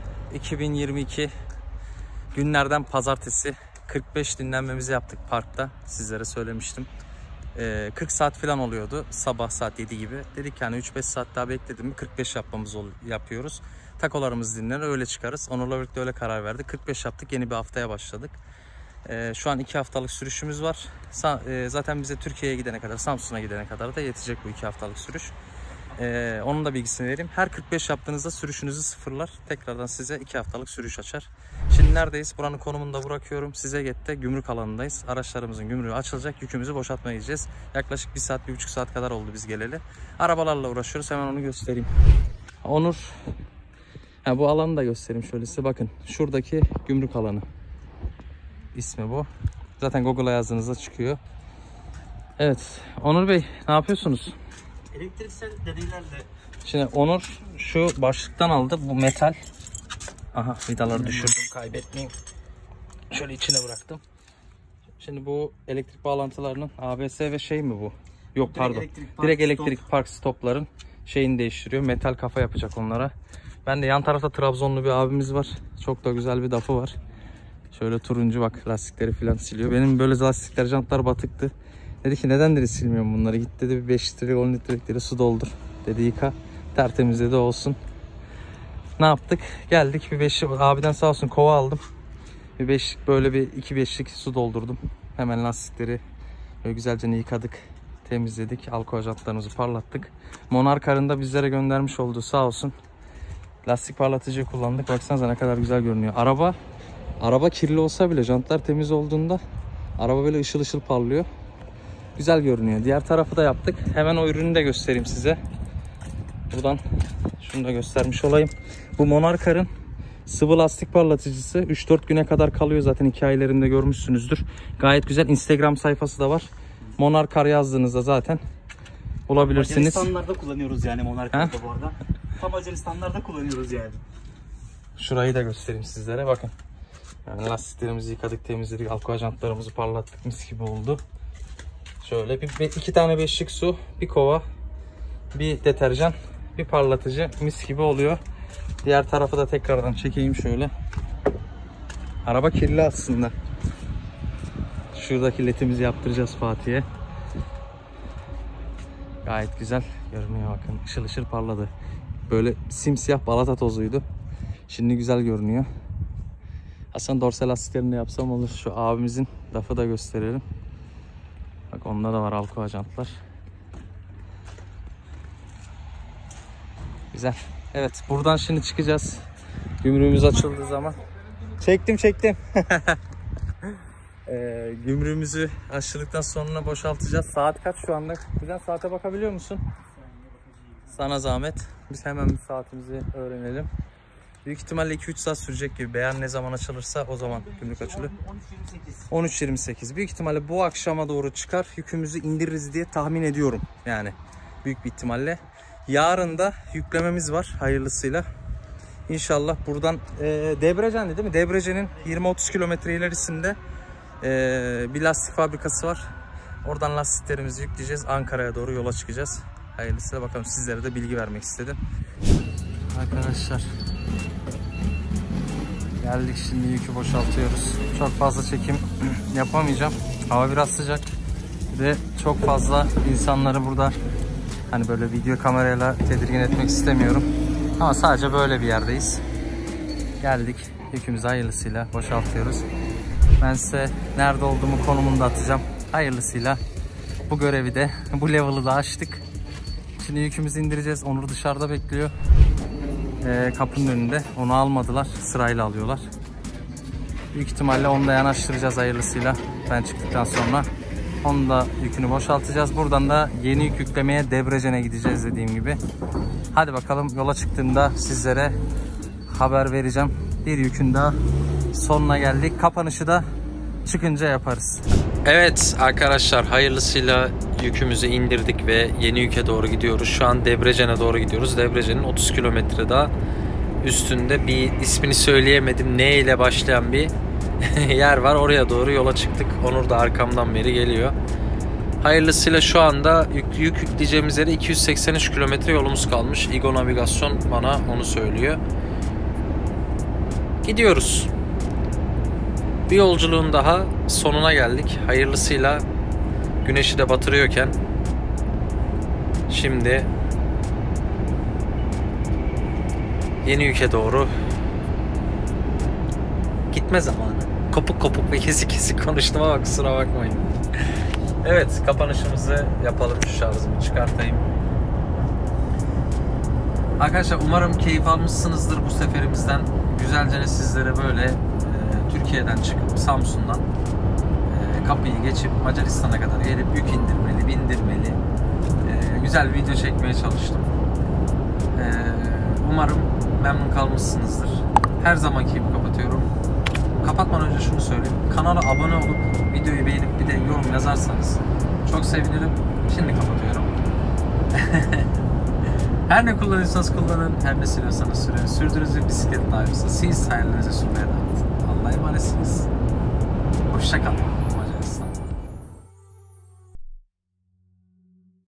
2022 günlerden pazartesi. 45 dinlenmemizi yaptık parkta, sizlere söylemiştim. 40 saat falan oluyordu sabah saat 7 gibi. Dedik yani 3-5 saat daha bekledim mi 45 yapıyoruz. Takolarımızı dinlenir, öyle çıkarız. Onur'la birlikte öyle karar verdik. 45 yaptık, yeni bir haftaya başladık. Şu an 2 haftalık sürüşümüz var. Zaten bize Türkiye'ye gidene kadar, Samsun'a gidene kadar da yetecek bu 2 haftalık sürüş. Onun da bilgisini vereyim. Her 45 yaptığınızda sürüşünüzü sıfırlar. Tekrardan size 2 haftalık sürüş açar. Şimdi neredeyiz? Buranın konumunu da bırakıyorum. Sizeget'te gümrük alanındayız. Araçlarımızın gümrüğü açılacak. Yükümüzü boşaltmaya gideceğiz. Yaklaşık 1 saat, 1,5 saat kadar oldu biz geleli. Arabalarla uğraşıyoruz. Hemen onu göstereyim. Onur. Bu alanı da göstereyim şöyle size. Bakın şuradaki gümrük alanı. İsmi bu. Zaten Google'a yazdığınızda çıkıyor. Evet. Onur Bey, ne yapıyorsunuz? Elektriksel deneylerle. Şimdi Onur şu başlıktan aldı. Bu metal. Aha, vidaları düşürdüm, kaybetmeyeyim. Şöyle içine bıraktım. Şimdi bu elektrik bağlantılarının ABS ve şey mi bu? Yok pardon. Direkt elektrik park stopların şeyini değiştiriyor. Metal kafa yapacak onlara. Ben de yan tarafta Trabzonlu bir abimiz var. Çok da güzel bir dafı var. Şöyle turuncu, bak lastikleri falan siliyor. Benim böyle lastikler, jantlar batıktı. Dedi ki neden dedi silmiyorum bunları. Git dedi bir 5 litre 10 litrelik su doldur. Dedi yıka. Tertemiz dedi olsun. Ne yaptık? Geldik bir 5 abiden sağ olsun kova aldım. Bir 5'lik böyle bir 2 5'lik su doldurdum. Hemen lastikleri böyle güzelce yıkadık. Temizledik. Alkol jantlarımızı parlattık. Monarkar'ın da bizlere göndermiş olduğu sağ olsun lastik parlatıcı kullandık. Baksanıza ne kadar güzel görünüyor. Araba kirli olsa bile jantlar temiz olduğunda araba böyle ışıl ışıl parlıyor. Güzel görünüyor. Diğer tarafı da yaptık. Hemen o ürünü de göstereyim size. Buradan şunu da göstermiş olayım. Bu Monarkar'ın sıvı lastik parlatıcısı 3-4 güne kadar kalıyor, zaten hikayelerinde görmüşsünüzdür. Gayet güzel. Instagram sayfası da var. Monarkar yazdığınızda zaten bulabilirsiniz. Macaristanlarda kullanıyoruz yani Monarkar'da bu arada. Tam Macaristanlarda kullanıyoruz yani. Şurayı da göstereyim sizlere, bakın. Yani lastiklerimizi yıkadık, temizledik, alkol jantlarımızı parlattık, mis gibi oldu. Şöyle 2 tane 5'lik su, bir kova, bir deterjan, bir parlatıcı, mis gibi oluyor. Diğer tarafı da tekrardan çekeyim şöyle. Araba kirli aslında. Şuradaki ledimizi yaptıracağız Fatih'e. Gayet güzel görünüyor, bakın ışıl ışıl parladı. Böyle simsiyah balata tozuydu. Şimdi güzel görünüyor. Aslında dorsal lastiklerini de yapsam olur. Şu abimizin lafı da gösterelim. Bak onda da var alkol jantlar. Güzel. Evet, buradan şimdi çıkacağız. Gümrüğümüz açıldığı zaman. Çektim. Gümrüğümüzü aşırdıktan sonra boşaltacağız. Saat kaç şu anda? Bizden saate bakabiliyor musun? Sana zahmet. Biz hemen bir saatimizi öğrenelim. Büyük ihtimalle 2-3 saat sürecek gibi. Beyan ne zaman açılırsa o zaman gümrük açılıyor. 13.28. Büyük ihtimalle bu akşama doğru çıkar. Yükümüzü indiririz diye tahmin ediyorum. Yani büyük bir ihtimalle. Yarın da yüklememiz var hayırlısıyla. İnşallah buradan Debrecen'de değil mi? Debrecen'in 20-30 kilometre ilerisinde bir lastik fabrikası var. Oradan lastiklerimizi yükleyeceğiz. Ankara'ya doğru yola çıkacağız. Hayırlısıyla bakalım, sizlere de bilgi vermek istedim. Arkadaşlar geldik, şimdi yükü boşaltıyoruz. Çok fazla çekim yapamayacağım. Hava biraz sıcak. Ve çok fazla insanları burada hani böyle video kamerayla tedirgin etmek istemiyorum. Ama sadece böyle bir yerdeyiz. Geldik, yükümüzü hayırlısıyla boşaltıyoruz. Ben size nerede olduğumu, konumunu da atacağım. Hayırlısıyla bu görevi de, bu level'ı da açtık. Şimdi yükümüzü indireceğiz. Onur dışarıda bekliyor. Kapının önünde. Onu almadılar. Sırayla alıyorlar. Büyük ihtimalle onu da yanaştıracağız hayırlısıyla. Ben çıktıktan sonra. Onu da yükünü boşaltacağız. Buradan da yeni yük yüklemeye Debrecen'e gideceğiz dediğim gibi. Hadi bakalım, yola çıktığımda sizlere haber vereceğim. Bir yükün daha sonuna geldik. Kapanışı da çıkınca yaparız. Evet arkadaşlar, hayırlısıyla yükümüzü indirdik ve yeni yüke doğru gidiyoruz. Şu an Debrecen'e doğru gidiyoruz. Debrecen'in 30 kilometre daha üstünde bir ismini söyleyemedim, ne ile başlayan bir yer var. Oraya doğru yola çıktık. Onur da arkamdan beri geliyor. Hayırlısıyla şu anda yük yükleyeceğimiz yere 283 kilometre yolumuz kalmış. İgo Navigasyon bana onu söylüyor. Gidiyoruz. Bir yolculuğun daha sonuna geldik. Hayırlısıyla güneşi de batırıyorken şimdi yeni yüke doğru gitme zamanı. Kopuk kopuk ve kesik kesik konuştum ama kusura bakmayın. Evet, kapanışımızı yapalım. Şu şarjımı çıkartayım. Arkadaşlar umarım keyif almışsınızdır bu seferimizden. Güzelce sizlere böyle Türkiye'den çıkıp Samsun'dan kapıyı geçip Macaristan'a kadar gelip yük indirmeli, bindirmeli güzel bir video çekmeye çalıştım. Umarım memnun kalmışsınızdır. Her zamanki gibi kapatıyorum. Kapatmadan önce şunu söyleyeyim. Kanala abone olup videoyu beğenip bir de yorum yazarsanız çok sevinirim. Şimdi kapatıyorum. Her ne kullanıyorsanız kullanın, her ne sürüyorsanız sürün. Sürdüğünüz bir bisiklet dairesi, siz hayallerinize sürmeye devam edin. Allah'a emanetsiniz. Hoşça kalın.